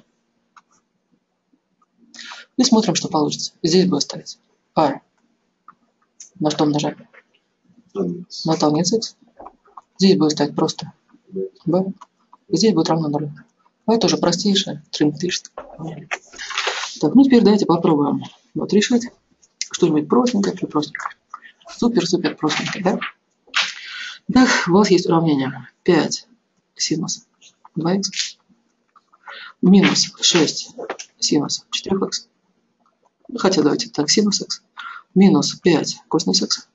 И смотрим, что получится. Здесь будет ставить а. На что умножаем? На тангенс х. Здесь будет ставить просто b. И здесь будет равно 0. А это уже простейшее триметрическое уравнение. Так, ну теперь давайте попробуем вот решить что-нибудь простенькое, простенькое. Супер-супер простенькое, да? Так, у вас есть уравнение 5 синус 2х минус 6 синус 4х. Хотя давайте так, синус х минус 5 косинус х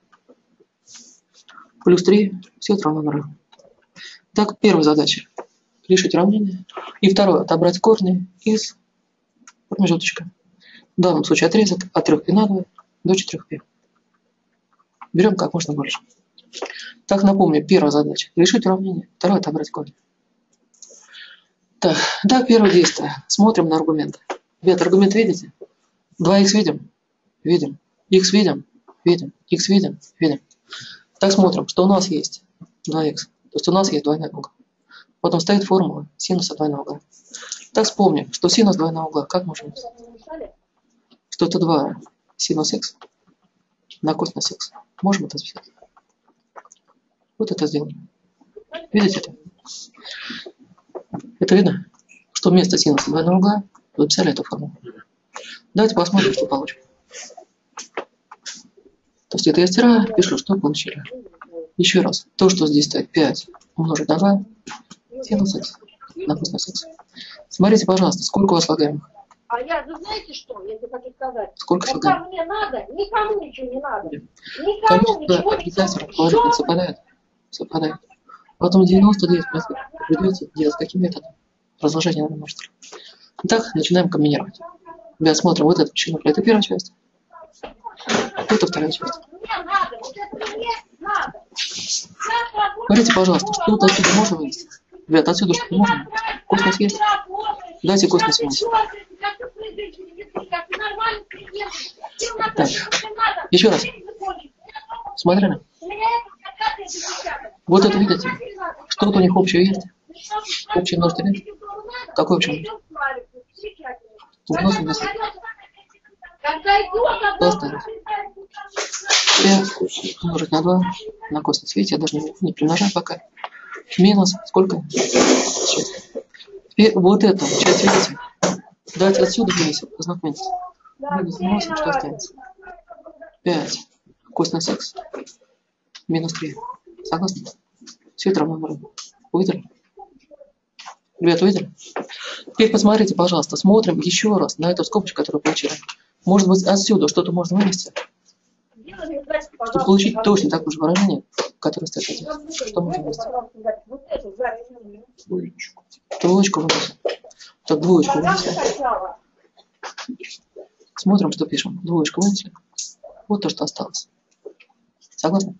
плюс 3, все это равно 0. Так, первая задача – решить уравнение. И второе – отобрать корни из промежуточка. В данном случае отрезок от 3π на 2 до 4π. Берем как можно больше. Так, напомню, первая задача – решить уравнение. Второе – отобрать корни. Так, первое действие. Смотрим на аргументы. Ребята, аргумент видите? 2х видим? Видим. Х видим? Видим. Х видим? Видим. Так, смотрим, что у нас есть 2х. То есть у нас есть двойной угол. Потом стоит формула синуса двойного угла. Так, вспомним, что синус двойного угла как можем написать? Что это 2 синус х на косинус х. Можем это записать? Вот это сделаем. Видите это? Это видно? Что вместо синуса двойного угла записали эту формулу. Давайте посмотрим, что получим. То есть это я стираю, пишу, что получили. Еще раз. То, что здесь стоит 5 умножить на 2 синус х на косинус х. Смотрите, пожалуйста, сколько у вас слагаемых? А я, вы знаете что, я тебе хочу сказать? Сколько Пока слагаемых? мне надо, никому ничего не надо. Никому Конечно, ничего не обязательно надо. положительно совпадает. Совпадает. Потом 99% придется делать каким методом? Разложение на множитель. Итак, начинаем комбинировать. Ребят, смотрим, вот это число. Это первая часть. Это вторая часть. Мне надо, вот это мне надо. Смотрите, пожалуйста, что-то отсюда можно вынести? Ребят, отсюда что-то можно? Косинус есть? Дайте косинус вынести. Так, еще раз. Смотрели? Вот это видите? Что-то у них общее есть? Общее множество есть? Какое общее множество? Умножим на 7. Что осталось? 5 умножить на 2 на косинус. Видите, я даже не примножаю пока. Минус сколько? 6. Теперь вот эту часть видите? Давайте отсюда вынесем, познакомитесь. Минус выносим, что останется? 5 косинус х минус 3. Согласны? Все это равно 0. Увидели? Ребята, увидели? Теперь посмотрите, пожалуйста, смотрим еще раз на эту скобочку, которую получили. Может быть, отсюда что-то можно вынести? Чтобы получить точно такое же выражение, которое стоит здесь. Что можно вынести? Двоечку. Троечку выносим. Так, двоечку вынесли. Смотрим, что пишем. Двоечку вынесли. Вот то, что осталось. Согласны?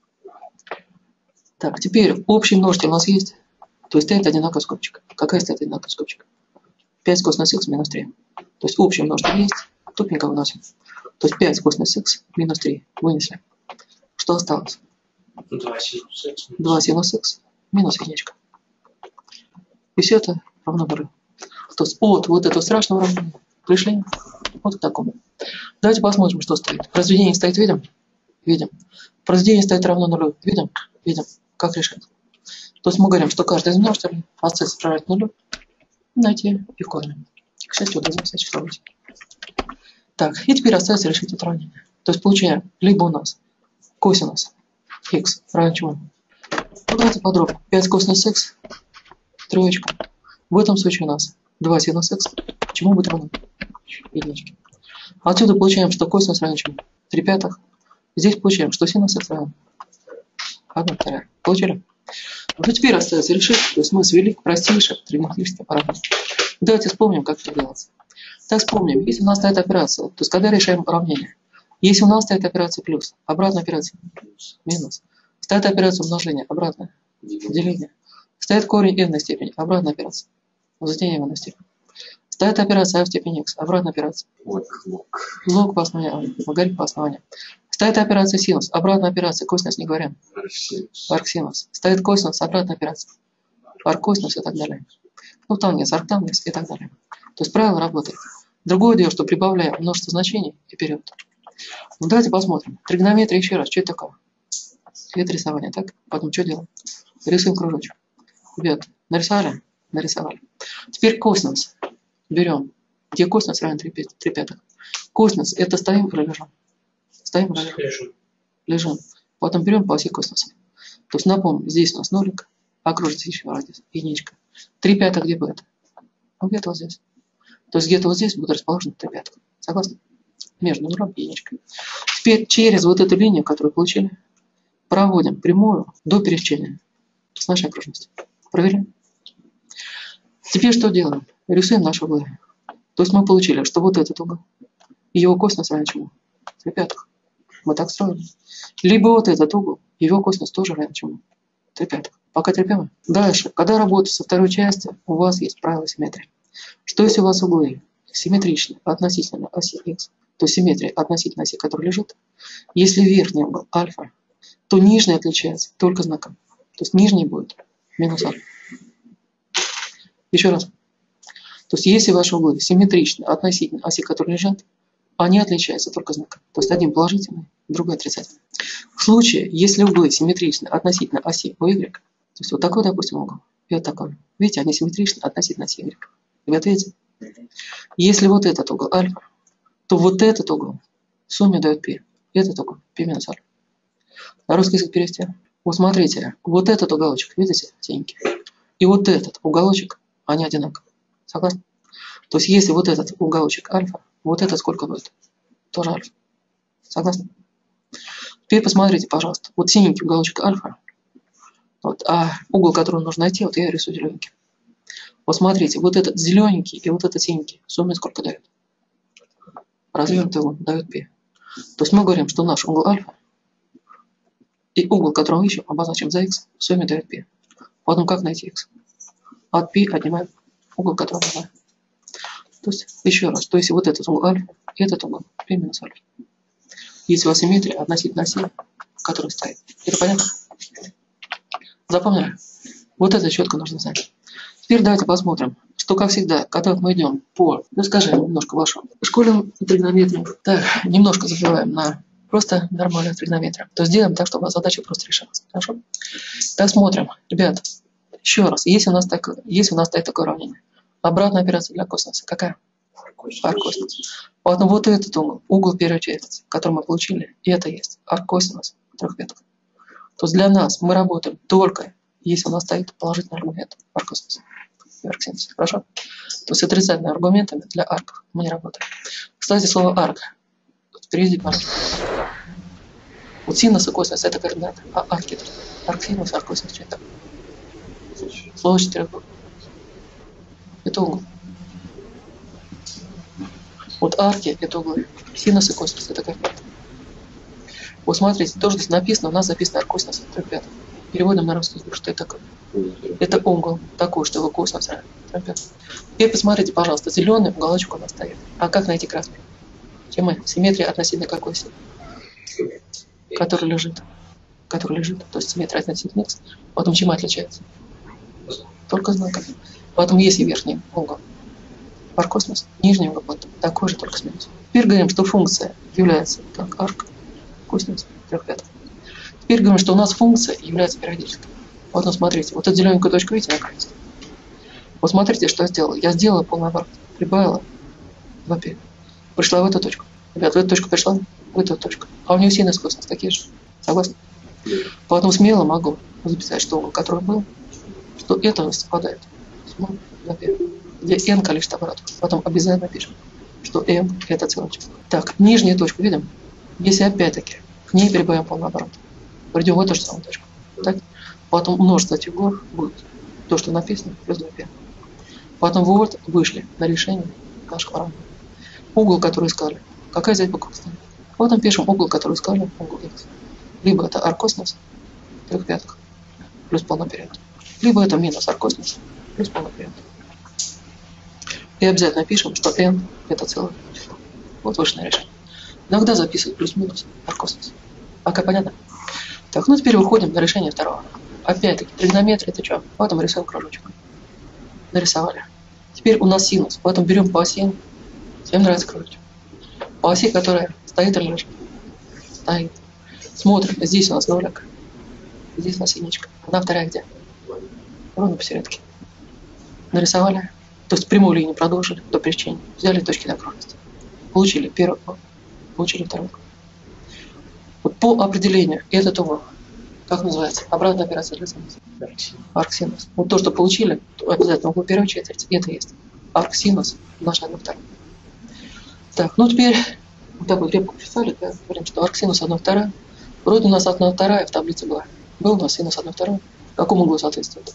Так, теперь общий множитель у нас есть. То есть стоит одинаковая скобочка. Какая стоит одинаковая скобочка? 5 косинус х минус 3. То есть общий множитель есть. Тупенько выносим. То есть 5 косинус х минус 3 вынесли. Что осталось? 2 синус х. 2 синус х минус единичка. И все это равно 0. То есть от вот этого страшного уравнения пришли вот к такому. Давайте посмотрим, что стоит. Произведение стоит, видим? Видим. Произведение стоит равно 0. Видим? Видим. Как решать? То есть мы говорим, что каждый из множителей остается справить 0, найти и в корне. Кстати, сюда записать число 8. Так, и теперь остается решить это уравнение. То есть получаем, либо у нас косинус х равен чему? Ну, давайте подробно. 5 косинус х, троечка. В этом случае у нас 2 синус х. Чему будет равно? Единичке. Отсюда получаем, что косинус равен чему? 3/5. Здесь получаем, что синус х равен 1/2. Получили? Вот теперь остается решить, то есть мы свели к простейшим тригонометрическим параметрам. Давайте вспомним, как это делается. Так, вспомним, если у нас стоит операция, то есть когда решаем уравнение, если у нас стоит операция плюс, обратная операция минус, стоит операция умножения, обратная деление, стоит корень n на степень, обратная операция, возведение в на степень, стоит операция а в степени x, обратная операция, лог по основанию, логарифм по основанию, стоит операция синус, обратная операция, косинус не говорим, арксинус, стоит косинус, обратная операция, аркосинус и так далее. Ну, тангенс, арктангенс и так далее. То есть правило работает. Другое дело, что прибавляем множество значений и период. Ну, давайте посмотрим. Тригонометрия еще раз. Что это такое? Это рисование, так? Потом что делаем? Рисуем кружочек. Ребят, нарисовали? Нарисовали. Теперь косинус. Берем. Где косинус равен 3 пятых? Косинус это стоим или лежим? Стоим или лежим? Лежим. Потом берем по оси косинуса. То есть напомню, здесь у нас нолик, окружится еще радиус, единичка. 3 пятых где будет? Ну, где-то вот здесь. То есть где-то вот здесь будет расположено 3 пятых. Согласны? Между нулем и единичкой. Теперь через вот эту линию, которую получили, проводим прямую до пересечения с нашей окружностью. Провели? Теперь что делаем? Рисуем наши углы. То есть мы получили, что вот этот угол и его косинус равен чему? 3 пятых. Мы так строили. Либо вот этот угол, его косинус тоже равен чему? 3 пятых. Пока терпимо. Дальше. Когда работаете со второй частью, у вас есть правило симметрии. Что если у вас углы симметричны относительно оси х, то симметрия относительно оси, которая лежит, если верхний угол альфа, то нижний отличается только знаком. То есть нижний будет минус альфа. Еще раз. То есть если ваши углы симметричны относительно оси, которые лежат, они отличаются только знаком. То есть один положительный, другой отрицательный. В случае, если углы симметричны относительно оси y, то есть вот такой, допустим, угол, и вот такой. Видите, они симметричны относительно оси y. Ребят, видите? Если вот этот угол альфа, то вот этот угол в сумме дает π. Этот угол π минус альфа. На русский язык перевести. Вот смотрите, вот этот уголочек, видите, синенький, и вот этот уголочек, они одинаковые. Согласны? То есть если вот этот уголочек альфа, вот это сколько будет? Тоже альфа. Согласны? Теперь посмотрите, пожалуйста. Вот синенький уголочек альфа, вот, а угол, который нужно найти, вот я рисую зелененький. Вот смотрите, вот этот зелененький и вот этот синенький в сумме сколько дает? Развернутый угол дает π. То есть мы говорим, что наш угол альфа и угол, который мы ищем, обозначим за х, в сумме дает π. Потом как найти х? От π отнимаем угол, который мы знаем. То есть, еще раз, то есть вот этот угол альфа и этот угол π минус альфа. Если у вас симметрия относительно оси, которая стоит. Это понятно? Запомнили? Вот это четко нужно знать. Теперь давайте посмотрим, что, как всегда, когда мы идем по, ну скажем, немножко вашу школе тригонометрии, так, немножко забиваем на просто нормальную тригонометрию. То есть делаем так, чтобы задача просто решалась. Хорошо? Так, смотрим. Ребят, еще раз, если у нас стоит такое уравнение, обратная операция для косинуса какая? Аркосинус. Поэтому вот этот угол первой части, который мы получили, и это есть аркосинус 3 пятых. То есть для нас мы работаем только, если у нас стоит положительный аргумент аркосинуса. Хорошо? То есть отрицательными аргументами для арков мы не работаем. Кстати, слово арк. Переведи, пожалуйста. Вот синус и косинус это координаты, а арки это арксинус, аркосинус что это? Слово 4 букв. Это угол. Вот арки это углы. Синус и косинус это координаты. Вот смотрите, тоже здесь написано, у нас записано аркосинус 3 пятых. Переводим на русский язык, что это такое. Это угол такой, что его косинус равен 3 пятых. Теперь посмотрите, пожалуйста, зеленый уголочек у нас стоит. А как найти красный? Чем мы? Симметрия относительно какой оси? Который лежит. То есть симметрия относительно х. Потом чем отличается? Только знаком. Поэтому если верхний угол аркосинус, нижний угол такой же, только с минусом. Теперь говорим, что функция является как арк косинус 3 пятых. Теперь говорим, что у нас функция является периодической. Вот, ну, смотрите, вот эту зелененькую точку видите на крайности? Вот смотрите, что я сделала. Я сделала полный оборот. Прибавила 2π. Пришла в эту точку. Ребят, в эту точку пришла, в эту точку. А у нее синус и косинус такие же. Согласны? Поэтому смело могу записать, что угол, который был, что это у нас совпадает. 2π. Где n количество оборотов. Потом обязательно пишем, что m это целое число. Так, нижнюю точку видим? Если опять-таки к ней прибавим полный оборот, придем в эту же самую точку. Так? Потом множество этих углов будет то, что написано, плюс 2π. Потом вот вышли на решение нашего уравнения. Угол, который искали. Какая здесь буква стоит? Потом пишем угол, который искали, угол х. Либо это аркосинус 3 пятых плюс полный период. Либо это минус аркосинус плюс полный период. И обязательно пишем, что n это целое число. Вот вышли на решение. Иногда записывать плюс-минус аркосинус. Пока понятно? Так, ну теперь выходим на решение второго. Опять-таки, тригонометрия это что? Потом рисуем кружочек. Нарисовали. Теперь у нас синус. Поэтому берем по оси. Всем нравится кружочек. По оси, которая стоит или лежит? Стоит. Смотрим. Здесь у нас нолик. Здесь у нас единичка. Одна, вторая где? ровно посередке. Нарисовали, то есть прямую линию продолжили до пересечения. Взяли точки на окружности. Получили первый угол, получили второй угол. Вот по определению этот угол, как называется, обратная операция для синуса. Арксинус. Вот то, что получили, то обязательно угол первой четверти, это есть арксинус умножаем на второй. Так, ну теперь вот такую трепку писали, да, говорим, что арксинус 1/2. Вроде у нас 1/2 в таблице была. Был у нас синус 1/2. Какому углу соответствует?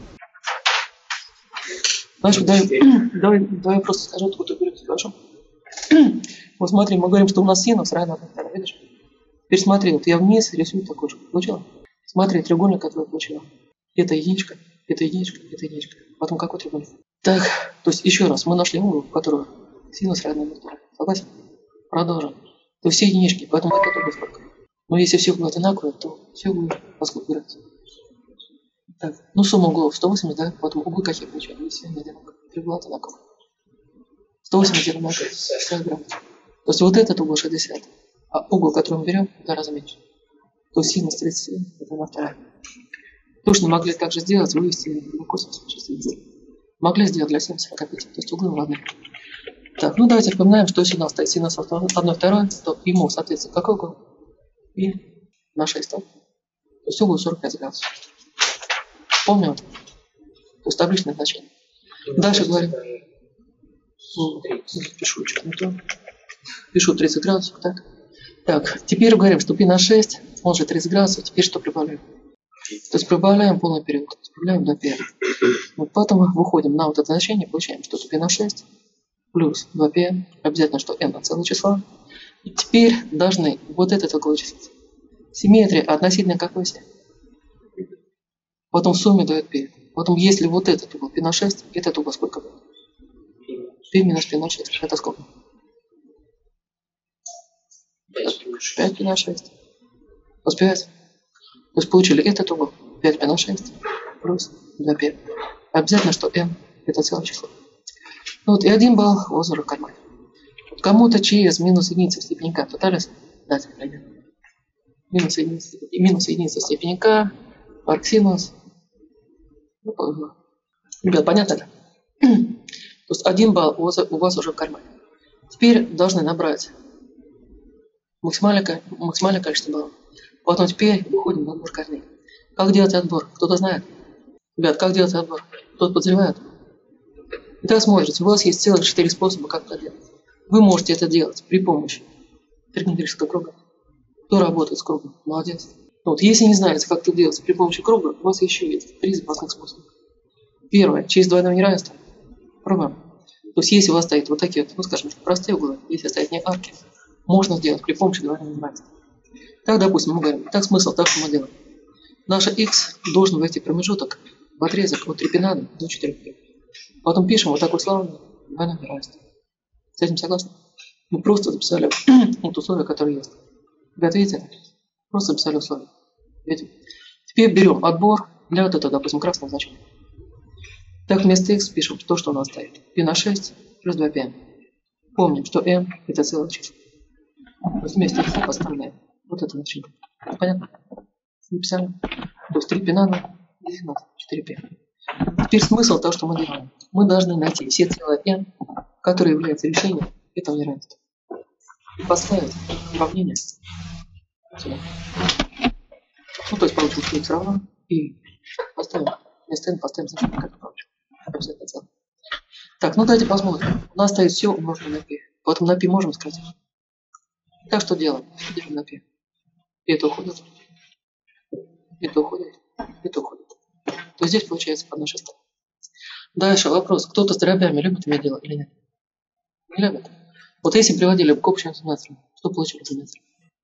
Значит, давай просто скажу, откуда ты берешь, хорошо? Вот смотри, мы говорим, что у нас синус равен 1/2, видишь? Теперь смотри, вот я вниз рисую такой же. Получила? Смотри, треугольник, который я получила. Это единичка, это единичка, это единичка. Потом какой треугольник? Так, то есть еще раз, мы нашли угол, у которого синус равен 1/2. Согласен? Продолжим. То есть все единички, поэтому это угол сколько? Но если все углы одинаковые, то все углы по сколько градусов? Так, ну сумма углов 180, да? Потом углы какие получаем? Если все одинаковые. Три угла одинаковые. 180 равно 60 градусов. То есть вот этот угол 60. А угол, который мы берем, в 2 раза меньше. То есть синус 37, это 1/2. Точно могли также сделать, вывести косинус 60. Могли сделать для синуса 45, то есть углы равны. Так, ну давайте вспоминаем, что если у нас стоит синус 1/2, то ему, соответственно, какой угол? И на 6, так? То есть угол 45 градусов. Помним это? То есть табличное значение. Дальше говорим. Пишу чуть не то. Пишу 30 градусов, так? Так, теперь говорим, что π на 6, он же 30 градусов, теперь что прибавляем? То есть прибавляем полный период, прибавляем до π. Вот потом выходим на вот это значение, получаем, что π на 6 плюс 2π, обязательно, что n от целого числа. И теперь должны вот этот угол вычислить. Симметрия относительно какой оси? Потом в сумме дает π. Потом если вот этот угол π на 6, этот угол сколько будет? π минус π на 6, это сколько? 5π на 6. Успевать? То есть получили этот угол 5π на 6 плюс 2π. Обязательно, что n это целое число. Ну вот и 1 балл у вас уже в кармане. Вот кому-то через минус единицы в степени k пытались дать пример. Минус единица в степени k, арксинус. Ну, ребят, понятно это? То есть 1 балл у вас уже в кармане. Теперь должны набрать максимальное количество баллов. Потом теперь выходим на отбор корней. Как делать отбор? Кто-то знает? Ребят, как делать отбор? Кто-то подозревает? Итак, смотрите, у вас есть целых 4 способа, как это делать. Вы можете это делать при помощи тригонометрического круга. Кто работает с кругом? Молодец. Вот, если не знаете, как это делать при помощи круга, у вас еще есть 3 запасных способа. Первое, через двойное неравенство. Пробуем. То есть, если у вас стоит вот такие вот, ну, скажем, простые углы, если стоят не арки, можно сделать при помощи двойного неравенства. Так, допустим, мы говорим, так смысл того, что мы делаем. Наша x должен войти в промежуток в отрезок от 3π на 2 до 4π. Потом пишем вот такое славное двойное неравенство. С этим согласны? Мы просто записали вот условия, которые есть. Вы ответили? Просто записали условия. Видите? Теперь берем отбор для вот этого, допустим, красного значения. Так, вместо x пишем то, что у нас стоит. π на 6 плюс 2π. Помним, что n это целое число. То есть вместе x поставляем вот это значение. Понятно? Написали? То есть 3π на 2, 4π. Теперь смысл того, что мы делаем. Мы должны найти все целые n, которые являются решением этого неравенства. И поставить уравнение сюда. Ну, то есть получим, что x равно. И поставим, вместо n поставим значение, как получим. Обязательно целое. Так, ну давайте посмотрим. У нас стоит все умноженное на π. Поэтому на π можем сказать. Так что делаем? Делим на π. Это уходит. Это уходит. Это уходит. То здесь получается по 1/6. Дальше вопрос. Кто-то с дробями любит иметь дело или нет? Не любит. Вот если приводили к общему семестру, что получили в семестре?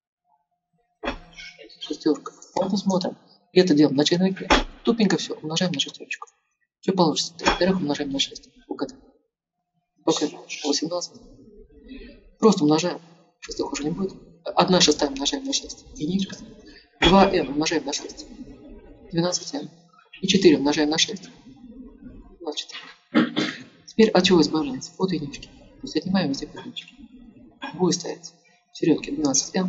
6. Вот смотрим. И это делаем на черновике. Тупенько все. Умножаем на 6. Что получится? 3 умножаем на 6. Сколько это? 18. Просто умножаем. 6 уже не будет. 1/6 умножаем на 6. Единичка. 2n умножаем на 6. 12n. И 4 умножаем на 6. 24. Теперь от чего избавляется? От единички. То есть отнимаем везде по единичке. Будет стоять в середке 12n.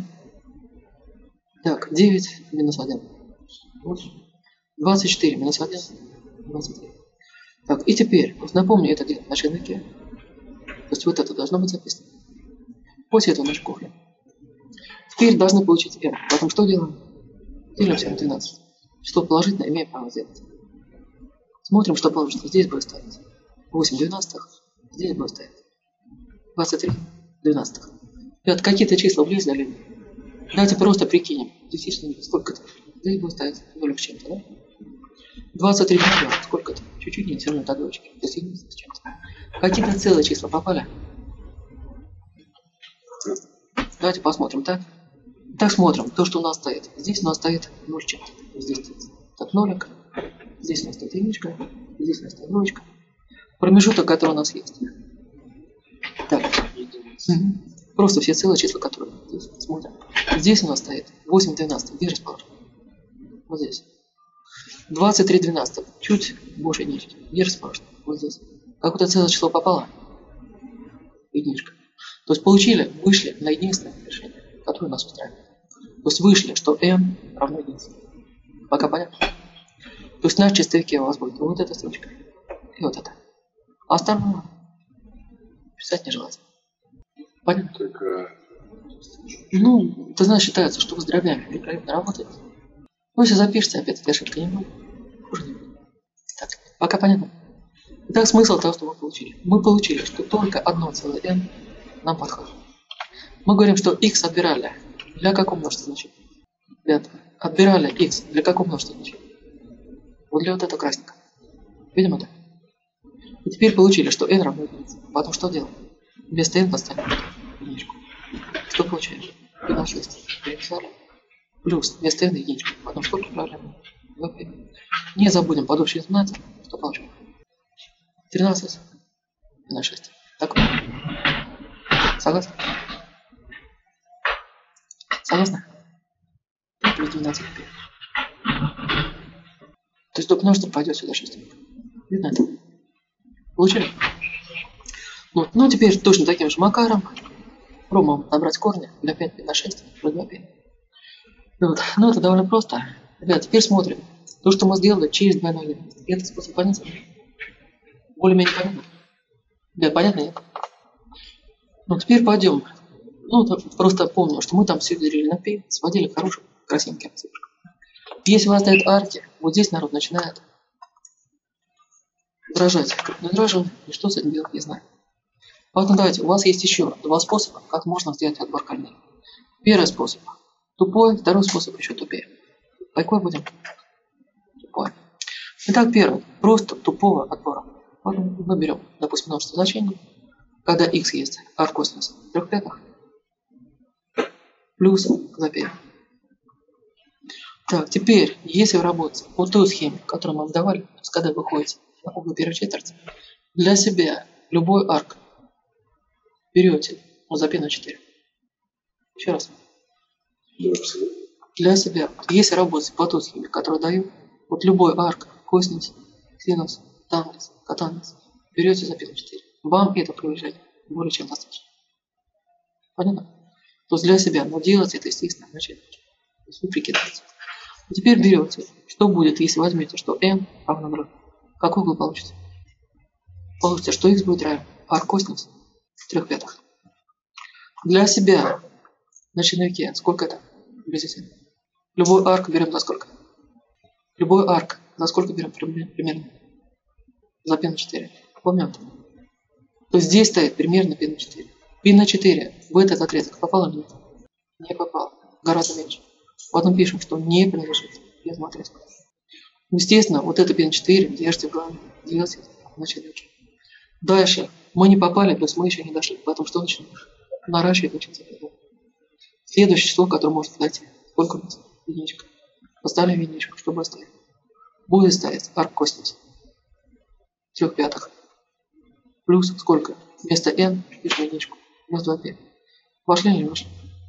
Так, 9 минус 1. 24 минус 1. 23. Так, и теперь, вот напомню, это дело на черновике. То есть вот это должно быть записано. После этого наш кухня. Теперь должны получить n. Потом что делаем? Делим все на 12. Число положительное имеем право сделать. Смотрим, что получится. Здесь будет ставить 8 двенадцатых. Здесь будет ставить 23 двенадцатых. Ребят, какие-то числа влезли или нет? Давайте просто прикинем. Действительно, сколько-то. Здесь будет ставить 0 с чем-то, да? 23 миллиона. Сколько-то? Чуть-чуть не тяну до двоечки. То есть единица с чем-то. Какие-то целые числа попали? Давайте посмотрим, так? Так смотрим. То, что у нас стоит. Здесь у нас стоит 0 с чем-то. Здесь стоит так нолик. Здесь у нас стоит единичка. Здесь у нас стоит двоечка. Промежуток, который у нас есть. Так. Просто все целые числа, которые здесь смотрим. Здесь у нас стоит 8 12. Где расположено? Вот здесь. 23 12. Чуть больше единички. Где расположено? Вот здесь. Какое-то целое число попало? Единичка. То есть получили, вышли на единственное решение, которое нас устраивает. То есть вышли, что m равно единице. Пока понятно? То есть на чистовике у вас будет вот эта строчка и вот это. А остальное писать нежелательно. Понятно? Ну, это значит, считается, что вы с дробями великолепно работаете. Ну, если запишите, опять ошибки не будет. Хуже не будет. Так, пока понятно? Итак, смысл того, что мы получили. Мы получили, что только одно целое n нам подходит. Мы говорим, что x отбирали для какого множества значения? Ребята, отбирали x для какого множества значения? Вот для вот этого красненького. Видимо, так. И теперь получили, что n равно единице. Потом что делаем? Вместо n поставим единичку. Что получаем? 6 переписали. Плюс вместо n единичку. Потом что прибавляем? Не забудем под общий знаменатель. Что получим? 13 на 6. Так. Согласны? Согласны? Плюс 12. То есть до множества пойдет сюда 6. Видно это? Получили? Вот. Ну, теперь точно таким же макаром пробуем набрать корни для 5 на 6 плюс 2 5. Вот. Ну, это довольно просто. Ребят, теперь смотрим. То, что мы сделали через двойной элемент. Это способ понятен? Более-менее понятно? Ребят, понятно, нет? Ну, теперь пойдем. Ну, просто помню, что мы там все делили на π, сводили к хорошим, красивеньким цифрам. Если у вас стоят арки, вот здесь народ начинает дрожать, как не дрожал, и что с этим делать, не знаю. Поэтому давайте, у вас есть еще два способа, как можно сделать отбор корней. Первый способ тупой, второй способ еще тупее. Какой будем? Тупой. Итак, первый, просто тупого отбора. Вот мы берем, допустим, множество значений, когда x есть r косинус 3/5 плюс за Так, теперь, если вы работаете по той схеме, которую мы вам давали, то есть когда вы ходите на угол первой четверти, для себя любой арк берете за π на 4. Еще раз. Для себя, если работаете по той схеме, которую даю, вот любой арк, косинус, синус, тангенс, котангенс, берете за π на 4. Вам это приближение более чем достаточно. Понятно? То есть для себя, но делать это, естественно, вначале. То есть вы прикидываете. И теперь берете, что будет, если возьмете, что m равно 0. Какой вы получите? Получите, что x будет равен r косинус 3/5. Для себя на черновике сколько это? Приблизительно. Любой арк берем за сколько? Любой арк за сколько берем примерно? За π на 4. Помним? То есть здесь стоит примерно π на 4. π на 4 в этот отрезок попало или нет? Не попало. Гораздо меньше. Потом пишем, что не принадлежит этому отрезку. Естественно, вот это π на 4 держите в голове. Делайте на черновике. Дальше. Мы не попали, плюс мы еще не дошли. Поэтому что начнем? Наращивать учиться. Следующее число, которое может дойти. Сколько у нас? Единичка. Поставим единичку, чтобы оставить. Будет ставить арк косинус 3/5. Плюс сколько? Вместо n пишем единичку. Плюс 2π. Вошли или не вошли?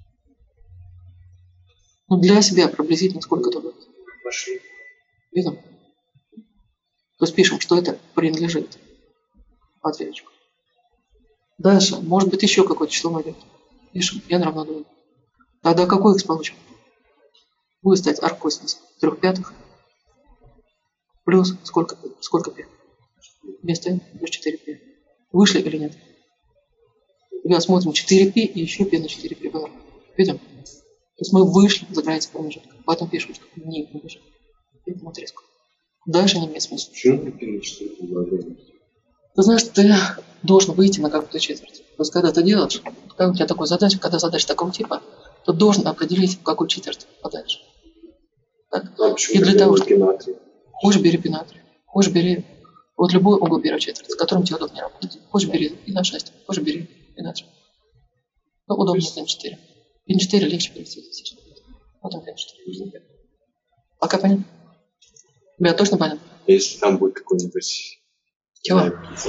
Ну, для себя приблизительно сколько это будет? Пошли. Видно? То есть пишем, что это принадлежит отрезочку. Дальше. Может быть еще какое-то число найдет. Пишем n равно 2. Тогда какой x получим? Будет стать арк косинус 3/5 плюс сколько π? Вместо n плюс 4π. Вышли или нет? Ребят, смотрим 4π и еще π на 4π было. Видим? То есть мы вышли за границу промежутка. Потом пишем, что не вышли. Этому отрезку. Дальше не имеет смысла. Почему ты пишешь, Ты знаешь, ты должен выйти на какую-то четверть. То есть, когда ты делаешь, когда у тебя такая задача, когда задача такого типа, ты должен определить, в какую четверть попадаешь. Так? И для того, чтобы... Хочешь, бери пи-натрий. Хочешь, бери... Вот любой угол первой четверти, с которым тебе удобнее работать. Хочешь, бери и на 6. Хочешь, бери пи-натрий. Но удобнее пи на 4. Пи на 4 легче перевести сейчас. Потом пи на 4. Пока понятно? Ребят, точно понятно? Если там будет какой-нибудь... Чего?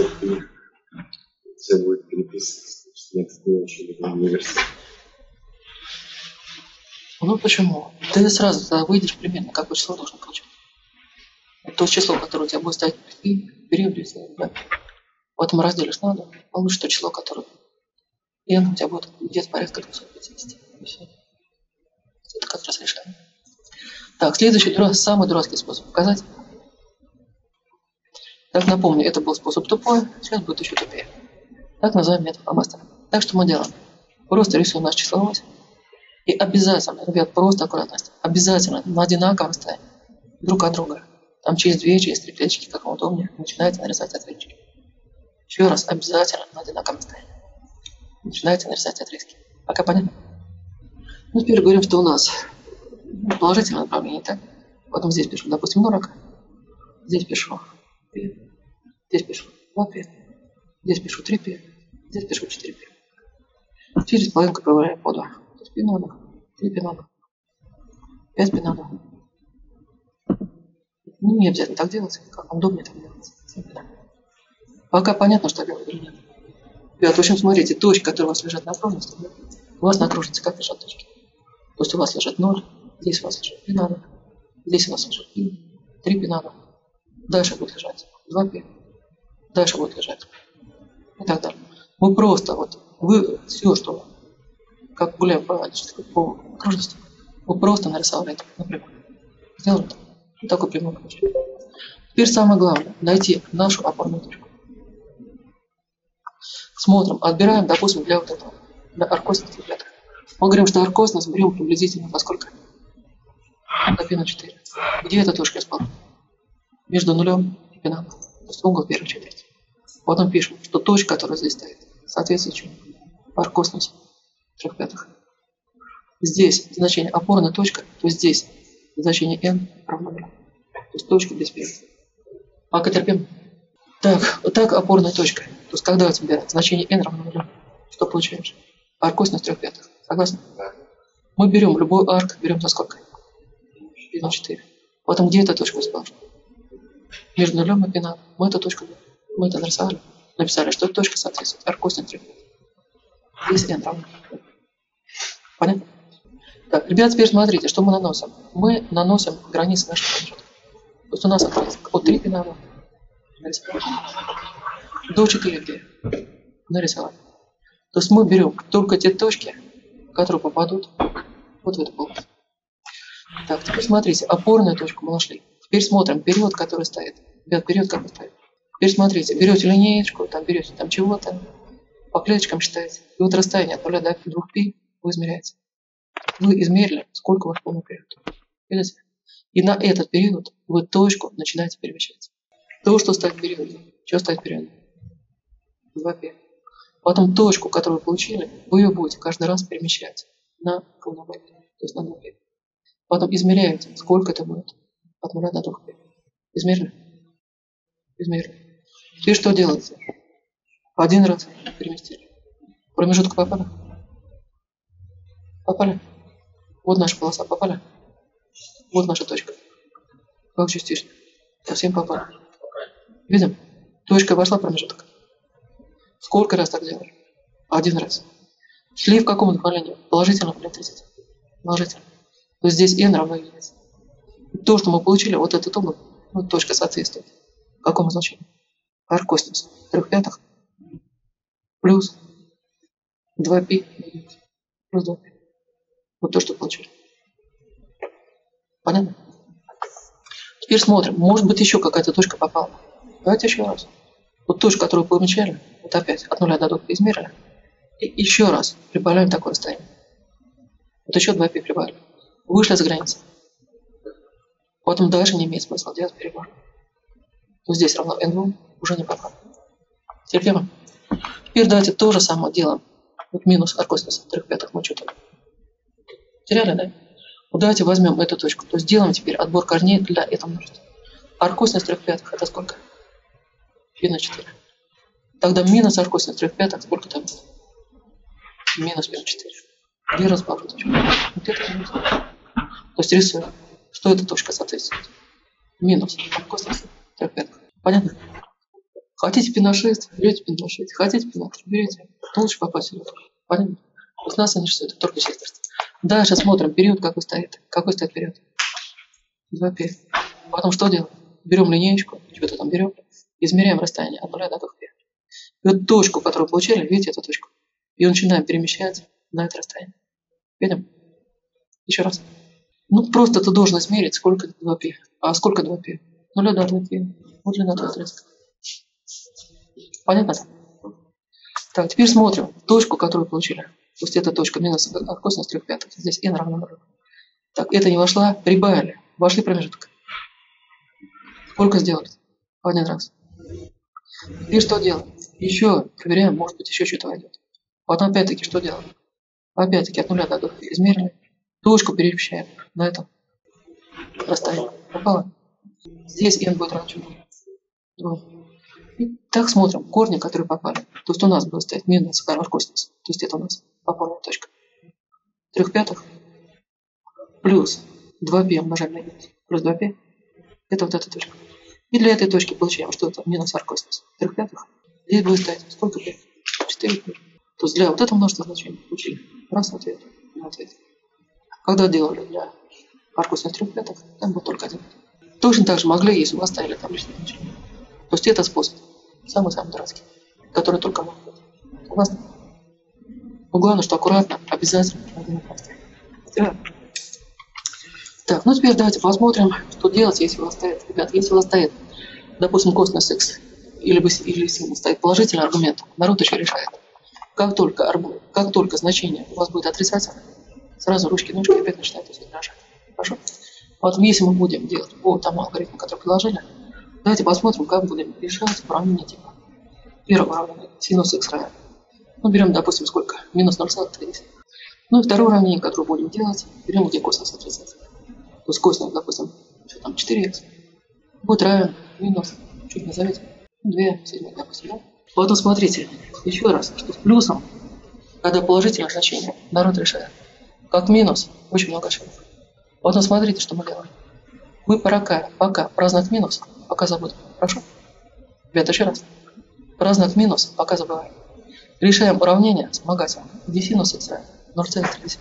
Все будет переписываться. Нет, не очень университет. Ну почему? Ты сразу тогда выйдешь примерно, какое число должен получить. То число, которое у тебя будет стоять и бери, да. Вот мы разделишь надо, получишь то число, которое n у тебя будет где-то порядка 250. И все. Это как раз решаем. Так, следующий самый дурацкий способ показать. Так, напомню, это был способ тупой, сейчас будет еще тупее. Так называем метод фломастера. Так что мы делаем? Просто рисуем наш числовой. И обязательно, ребят, просто аккуратность, обязательно на одинаковом расстоянии друг от друга. Там через 2, через 3 клеточки, как вам удобнее, начинаете нарезать отрезки. Еще раз, обязательно на одинаковом расстоянии. Начинаете нарезать отрезки. Пока понятно? Ну, теперь говорим, что у нас положительное направление, так? Потом здесь пишу, допустим, 40. Здесь пишу π. Здесь пишу 2π. Здесь пишу 3π. Здесь пишу 4π. Через половинку проверяю по 2. То есть π на 2, 3π на 2, 5π на 2. Ну, не обязательно так делать, как вам удобнее так делать. Пока понятно, что делать или нет. Ребят, в общем, смотрите, точки, которые у вас лежат на окружности, у вас на окружности как лежат точки? То есть у вас лежит 0, здесь у вас лежит π на 2, здесь у вас лежит π, 3π на 2. Дальше будет лежать 2π, дальше будет лежать и так далее. Мы просто вот, вы все, что как гуляем по окружности, вы просто нарисовали это напрямую. Сделали это. Вот такой прямой получили. Теперь самое главное, найти нашу опорную точку. Смотрим, отбираем, допустим, для вот этого, для аркосности, ребята. Мы говорим, что аркосность берем приблизительно во сколько? На π на 4. Где эта точка расположена? Между нулем и π на 2. То есть угол первой четверти. Потом пишем, что точка, которая здесь стоит, соответствует чему? Аркосности 3/5. Здесь значение опорная точка, то есть здесь значение n равно 0. То есть точка без π. Пока терпим. Так, вот так опорная точка. То есть когда у тебя значение n равно 0, что получаешь? Аркосность 3/5. Согласны? Да. Мы берем любой арк, берем за сколько? π на 4. Потом где эта точка расположена? Между нулем и π на 2. Мы эту точку, мы это нарисовали. Написали, что эта точка соответствует аркосность 3/5. Здесь n равно. Понятно? Так, ребят, теперь смотрите, что мы наносим. Мы наносим границы нашего промежутка. То есть у нас отрезок от 3π на 2 нарисовали. До 4π нарисовали. То есть мы берем только те точки, которые попадут вот в эту полосу. Так, теперь смотрите, опорную точку мы нашли. Теперь смотрим период, который стоит. Ребят, период какой стоит. Теперь смотрите, берете линеечку, там берете там чего-то, по клеточкам считаете. И вот расстояние от 0 до 2π вы измеряете. Вы измерили, сколько у вас полный период. Видите? И на этот период вы точку начинаете перемещать. То, что стоит периодом. Что стоит периодом? 2π. Потом точку, которую вы получили, вы ее будете каждый раз перемещать на колонобайт, то есть на 2π. Потом измеряете, сколько это будет от 0 до 2π. Измерили? Измерили. Теперь что делаете? Один раз переместили. В промежуток попали? Попали? Вот наша полоса, попали? Вот наша точка. Как частично? Совсем попали. Видим? Точка вошла в промежуток. Сколько раз так делали? Один раз. Шли в каком направлении? Положительно или отрицательно? Положительно. То есть здесь n равно единице. То, что мы получили, вот этот угол, вот точка соответствует. Какому значению? Аркосинус 3/5 плюс 2π плюс 2π. Вот то, что получили. Понятно? Теперь смотрим, может быть еще какая-то точка попала. Давайте еще раз. Вот точку, которую помечали, вот опять от 0 до 2 измерили. И еще раз прибавляем такое расстояние. Вот еще 2π прибавили. Вышли за границу. Поэтому дальше не имеет смысла делать перебор. То здесь равно n2 уже не попало. Терпимо? Теперь давайте то же самое делаем. Вот минус аркосинус 3/5 мы что-то теряли, да? Вот давайте возьмем эту точку. То есть делаем теперь отбор корней для этого множества. Аркосинус 3/5 это сколько? Π на 4. Тогда минус аркосинус 3/5 сколько там? Минус Π на 4. Где разбавлю точку? Вот это минус. То есть рисуем. Что эта точка соответствует? Минус аркосинус 3/5. Понятно? Хотите Π на 6, берете Π на 6. Хотите Π на 3, берете. Лучше попасть сюда. Понятно? То есть нас интересует только четверть. Дальше смотрим, период какой стоит. Какой стоит период? 2π. Потом что делаем? Берем линеечку, что-то там берем, измеряем расстояние от 0 до 2π. И вот точку, которую получили, видите эту точку? И начинаем перемещать на это расстояние. Видим? Еще раз. Ну, просто ты должен измерить, сколько 2π. А сколько 2π? 0 до 2π. Вот длина твоего отрезка. Понятно? Так, теперь смотрим точку, которую получили. То есть эта точка минус косинус 3/5. Здесь n равно 0. Так, это не вошла, прибавили. Вошли промежуток. Сколько сделали? В один раз. Теперь что делаем? Еще проверяем, может быть еще что-то войдет. Потом опять-таки что делаем? Опять-таки от 0 до 2 измерили. Точку перемещаем на этом расстоянии. Попало? Здесь n будет равно чему? 2. И так смотрим корни, которые попали. То есть у нас будет стоять минус косинус. То есть это у нас попала точка. 3/5 плюс 2π умножаем на минус. Плюс 2π. Это вот эта точка. И для этой точки получаем, что это минус косинус 3/5. Здесь будет стоять сколько π? 4π. То есть для вот этого множества значений получили. Раз ответ. Ответ. Когда делали для косинус 3/5, там был только один. Точно так же могли, если у вас ставили табличные значения. То есть это способ. Самый-самый дурацкий. Который только может быть. Согласны? Но главное, что аккуратно, обязательно. Так, ну теперь давайте посмотрим, что делать, если у вас стоит. Ребят, если у вас стоит, допустим, косинус x или синус стоит положительный аргумент, народ еще решает. Как только значение у вас будет отрицательное, сразу ручки-ножки опять начинают изображать. Хорошо? Поэтому если мы будем делать по тому алгоритму, который приложили, давайте посмотрим, как будем решать уравнение типа. Первое уравнение синус x равен. Ну, берем, допустим, сколько? Минус 0,3. Ну и второе уравнение, которое будем делать, берем, где косинус отрицательный. То есть косинус, допустим, что там, 4х, будет равен минус, чуть назовите, 2 седьмых, допустим, да? Поэтому смотрите, еще раз, что с плюсом, когда положительное значение, народ решает. Как минус, очень много ошибок. Поэтому смотрите, что мы делаем. Мы пока про знак минус, пока забудем. Хорошо? Ребята, еще раз. Про знак минус, пока забываем. Решаем уравнение вспомогательно, где синус x равен 0,3.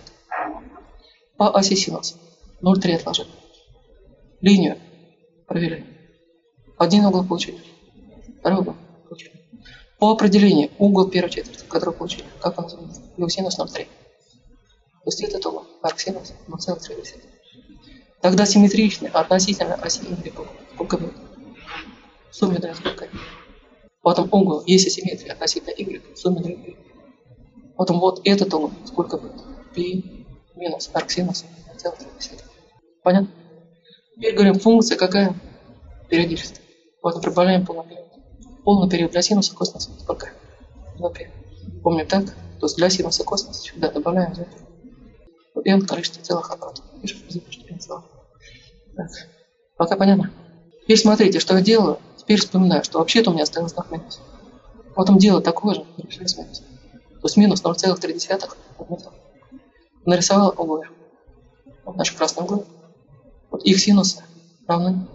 По оси синус 0,3 отложили. Линию провели. Один угол получили. Второй угол получили. По определению угол первой четверти, который получили, как он называется? Синус 0,3. То есть этот угол, арксинус 0,3. Тогда симметричный относительно оси y. Сколько будет? В сумме дает сколько? Потом угол, если симметрия относительно y, в сумме дает y. Потом вот этот угол, сколько будет? Π минус арксинус 0,3. Понятно? Теперь говорим, функция какая? Периодичность. Вот прибавляем полный период. Полный период для синуса косинуса сколько? 2π. Помним так? То есть для синуса косинуса сюда добавляем 2π. n количество целых оборотов. Пишем, что n целых. Так. Пока понятно? Теперь смотрите, что я делаю. Теперь вспоминаю, что вообще-то у меня осталось знак минус. Потом делаю такое же, решаю с минус. То есть минус 0,3. Нарисовал углы. Вот наши красные углы. Вот их синусы равны.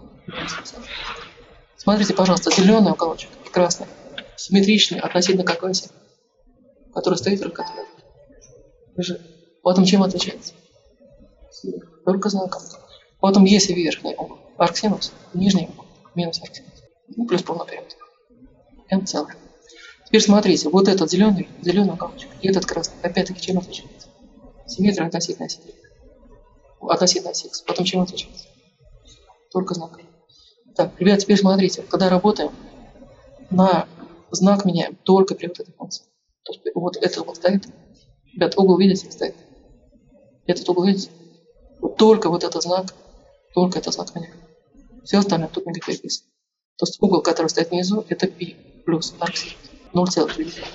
Смотрите, пожалуйста, зеленый уголочек и красный. Симметричный относительно какой оси? Который стоит в рукоятке. Лежит. Потом чем отличается? Только знаком. Потом если верхний угол арксинус, нижний угол минус арксинус. Ну, плюс полный период. n целых. Теперь смотрите, вот этот зеленый уголочек и этот красный. Опять-таки чем отличается? Симметрия относительно оси. Относительно оси x. Потом чем отличается? Только знаком. Так, ребят, теперь смотрите, когда работаем, на знак меняем только при вот этой функции. То есть вот этот угол стоит. Ребят, угол видите, стоит. Этот угол видите? Вот только вот этот знак меняем. Все остальное тут не переписано. То есть угол, который стоит внизу, это π плюс арксинус 0,3.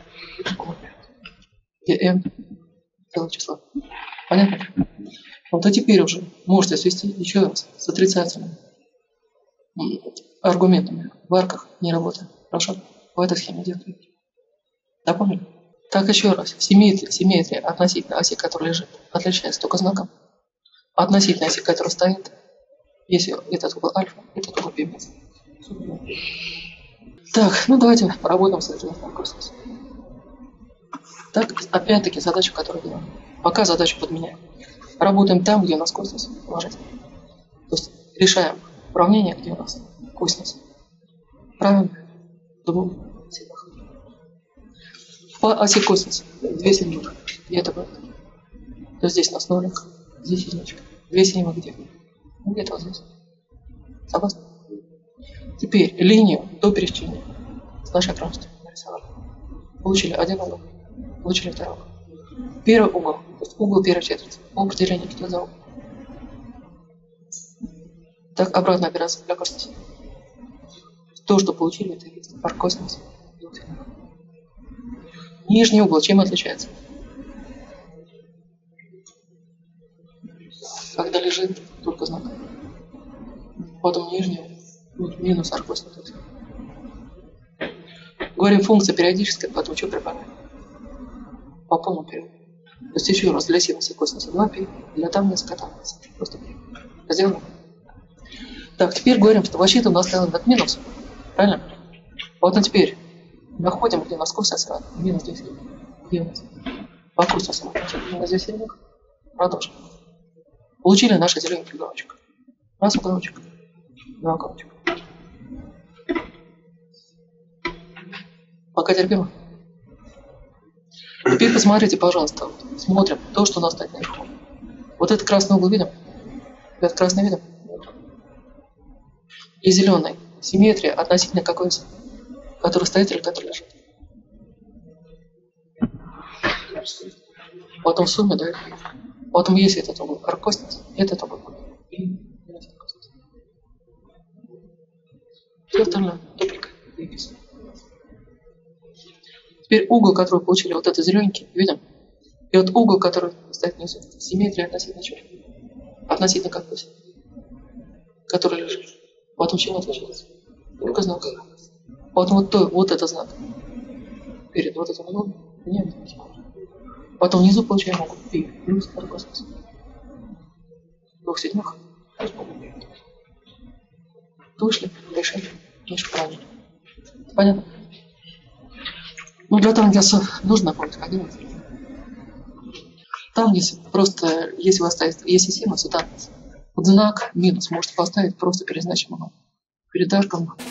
Где n целое число. Понятно? Вот а теперь уже можете свести еще раз с отрицательными аргументами. В арках не работает. Хорошо? По этой схеме делаем. Запомнили? Так, еще раз. Симметрия относительно оси, которая лежит, отличается только знаком. Относительно оси, которая стоит, если этот угол альфа, этот угол π. Так, ну давайте поработаем с этим косинусом. Так, опять-таки задачу, которую делаем. Пока задачу подменяем. Работаем там, где у нас косинус положительный. То есть решаем уравнение, где у нас косинус. Правильно? Двух силах. По оси косинус 2 седьмых. Где это будет? То есть здесь у нас нолик, здесь единичка. 2 седьмых где? Ну, где-то вот здесь. Согласны? Теперь линию до пересечения с нашей окружностью нарисовали. Получили один угол, получили второй угол. Первый угол, то есть угол первой четверти. По определению, что за угол. Так, обратная операция для косинуса. То, что получили, это есть аркосинус. Нижний угол чем отличается? Когда лежит только знак. Потом нижний вот, минус аркосинус. Говорим, функция периодическая, поэтому что прибавим? По полному периоду. То есть еще раз, для синуса косинуса 2π, для тангенса котангенса. Просто π. Сделано? Так, теперь говорим, что вообще-то у нас стоял этот минус. Правильно? Вот а теперь находим, где у нас косинус равен. Минус 10. Где у нас? По косинусу минус 10. Продолжим. Получили наш зелененький уголочек. Раз уголочек. Два уголочка. Пока терпимо. Теперь посмотрите, пожалуйста. Смотрим то, что у нас стоит наверху. Вот этот красный угол видим? Этот красный видим? И зеленый. Симметрия относительно какой оси? Который стоит или который лежит? Потом в сумме, да? Потом есть этот угол аркосинус, этот угол. И все остальное тупик. Теперь угол, который получили, вот это зелененький, видим? И вот угол, который стоит внизу. Симметрия относительно чего? Относительно какой оси? Который лежит. Потом чем отличается? Только знак. Потом вот это знак. Перед вот этим углом. Нет. Потом внизу получаем угол π плюс аркосинус. 2 седьмых. Вышли, решили. Немножко правильно. Понятно? Ну, для тангенса нужно помнить, как делать. Тангенс просто, если у вас стоит, если синус, то тангенс. Вот знак минус можете поставить просто перед значимым. Перед арком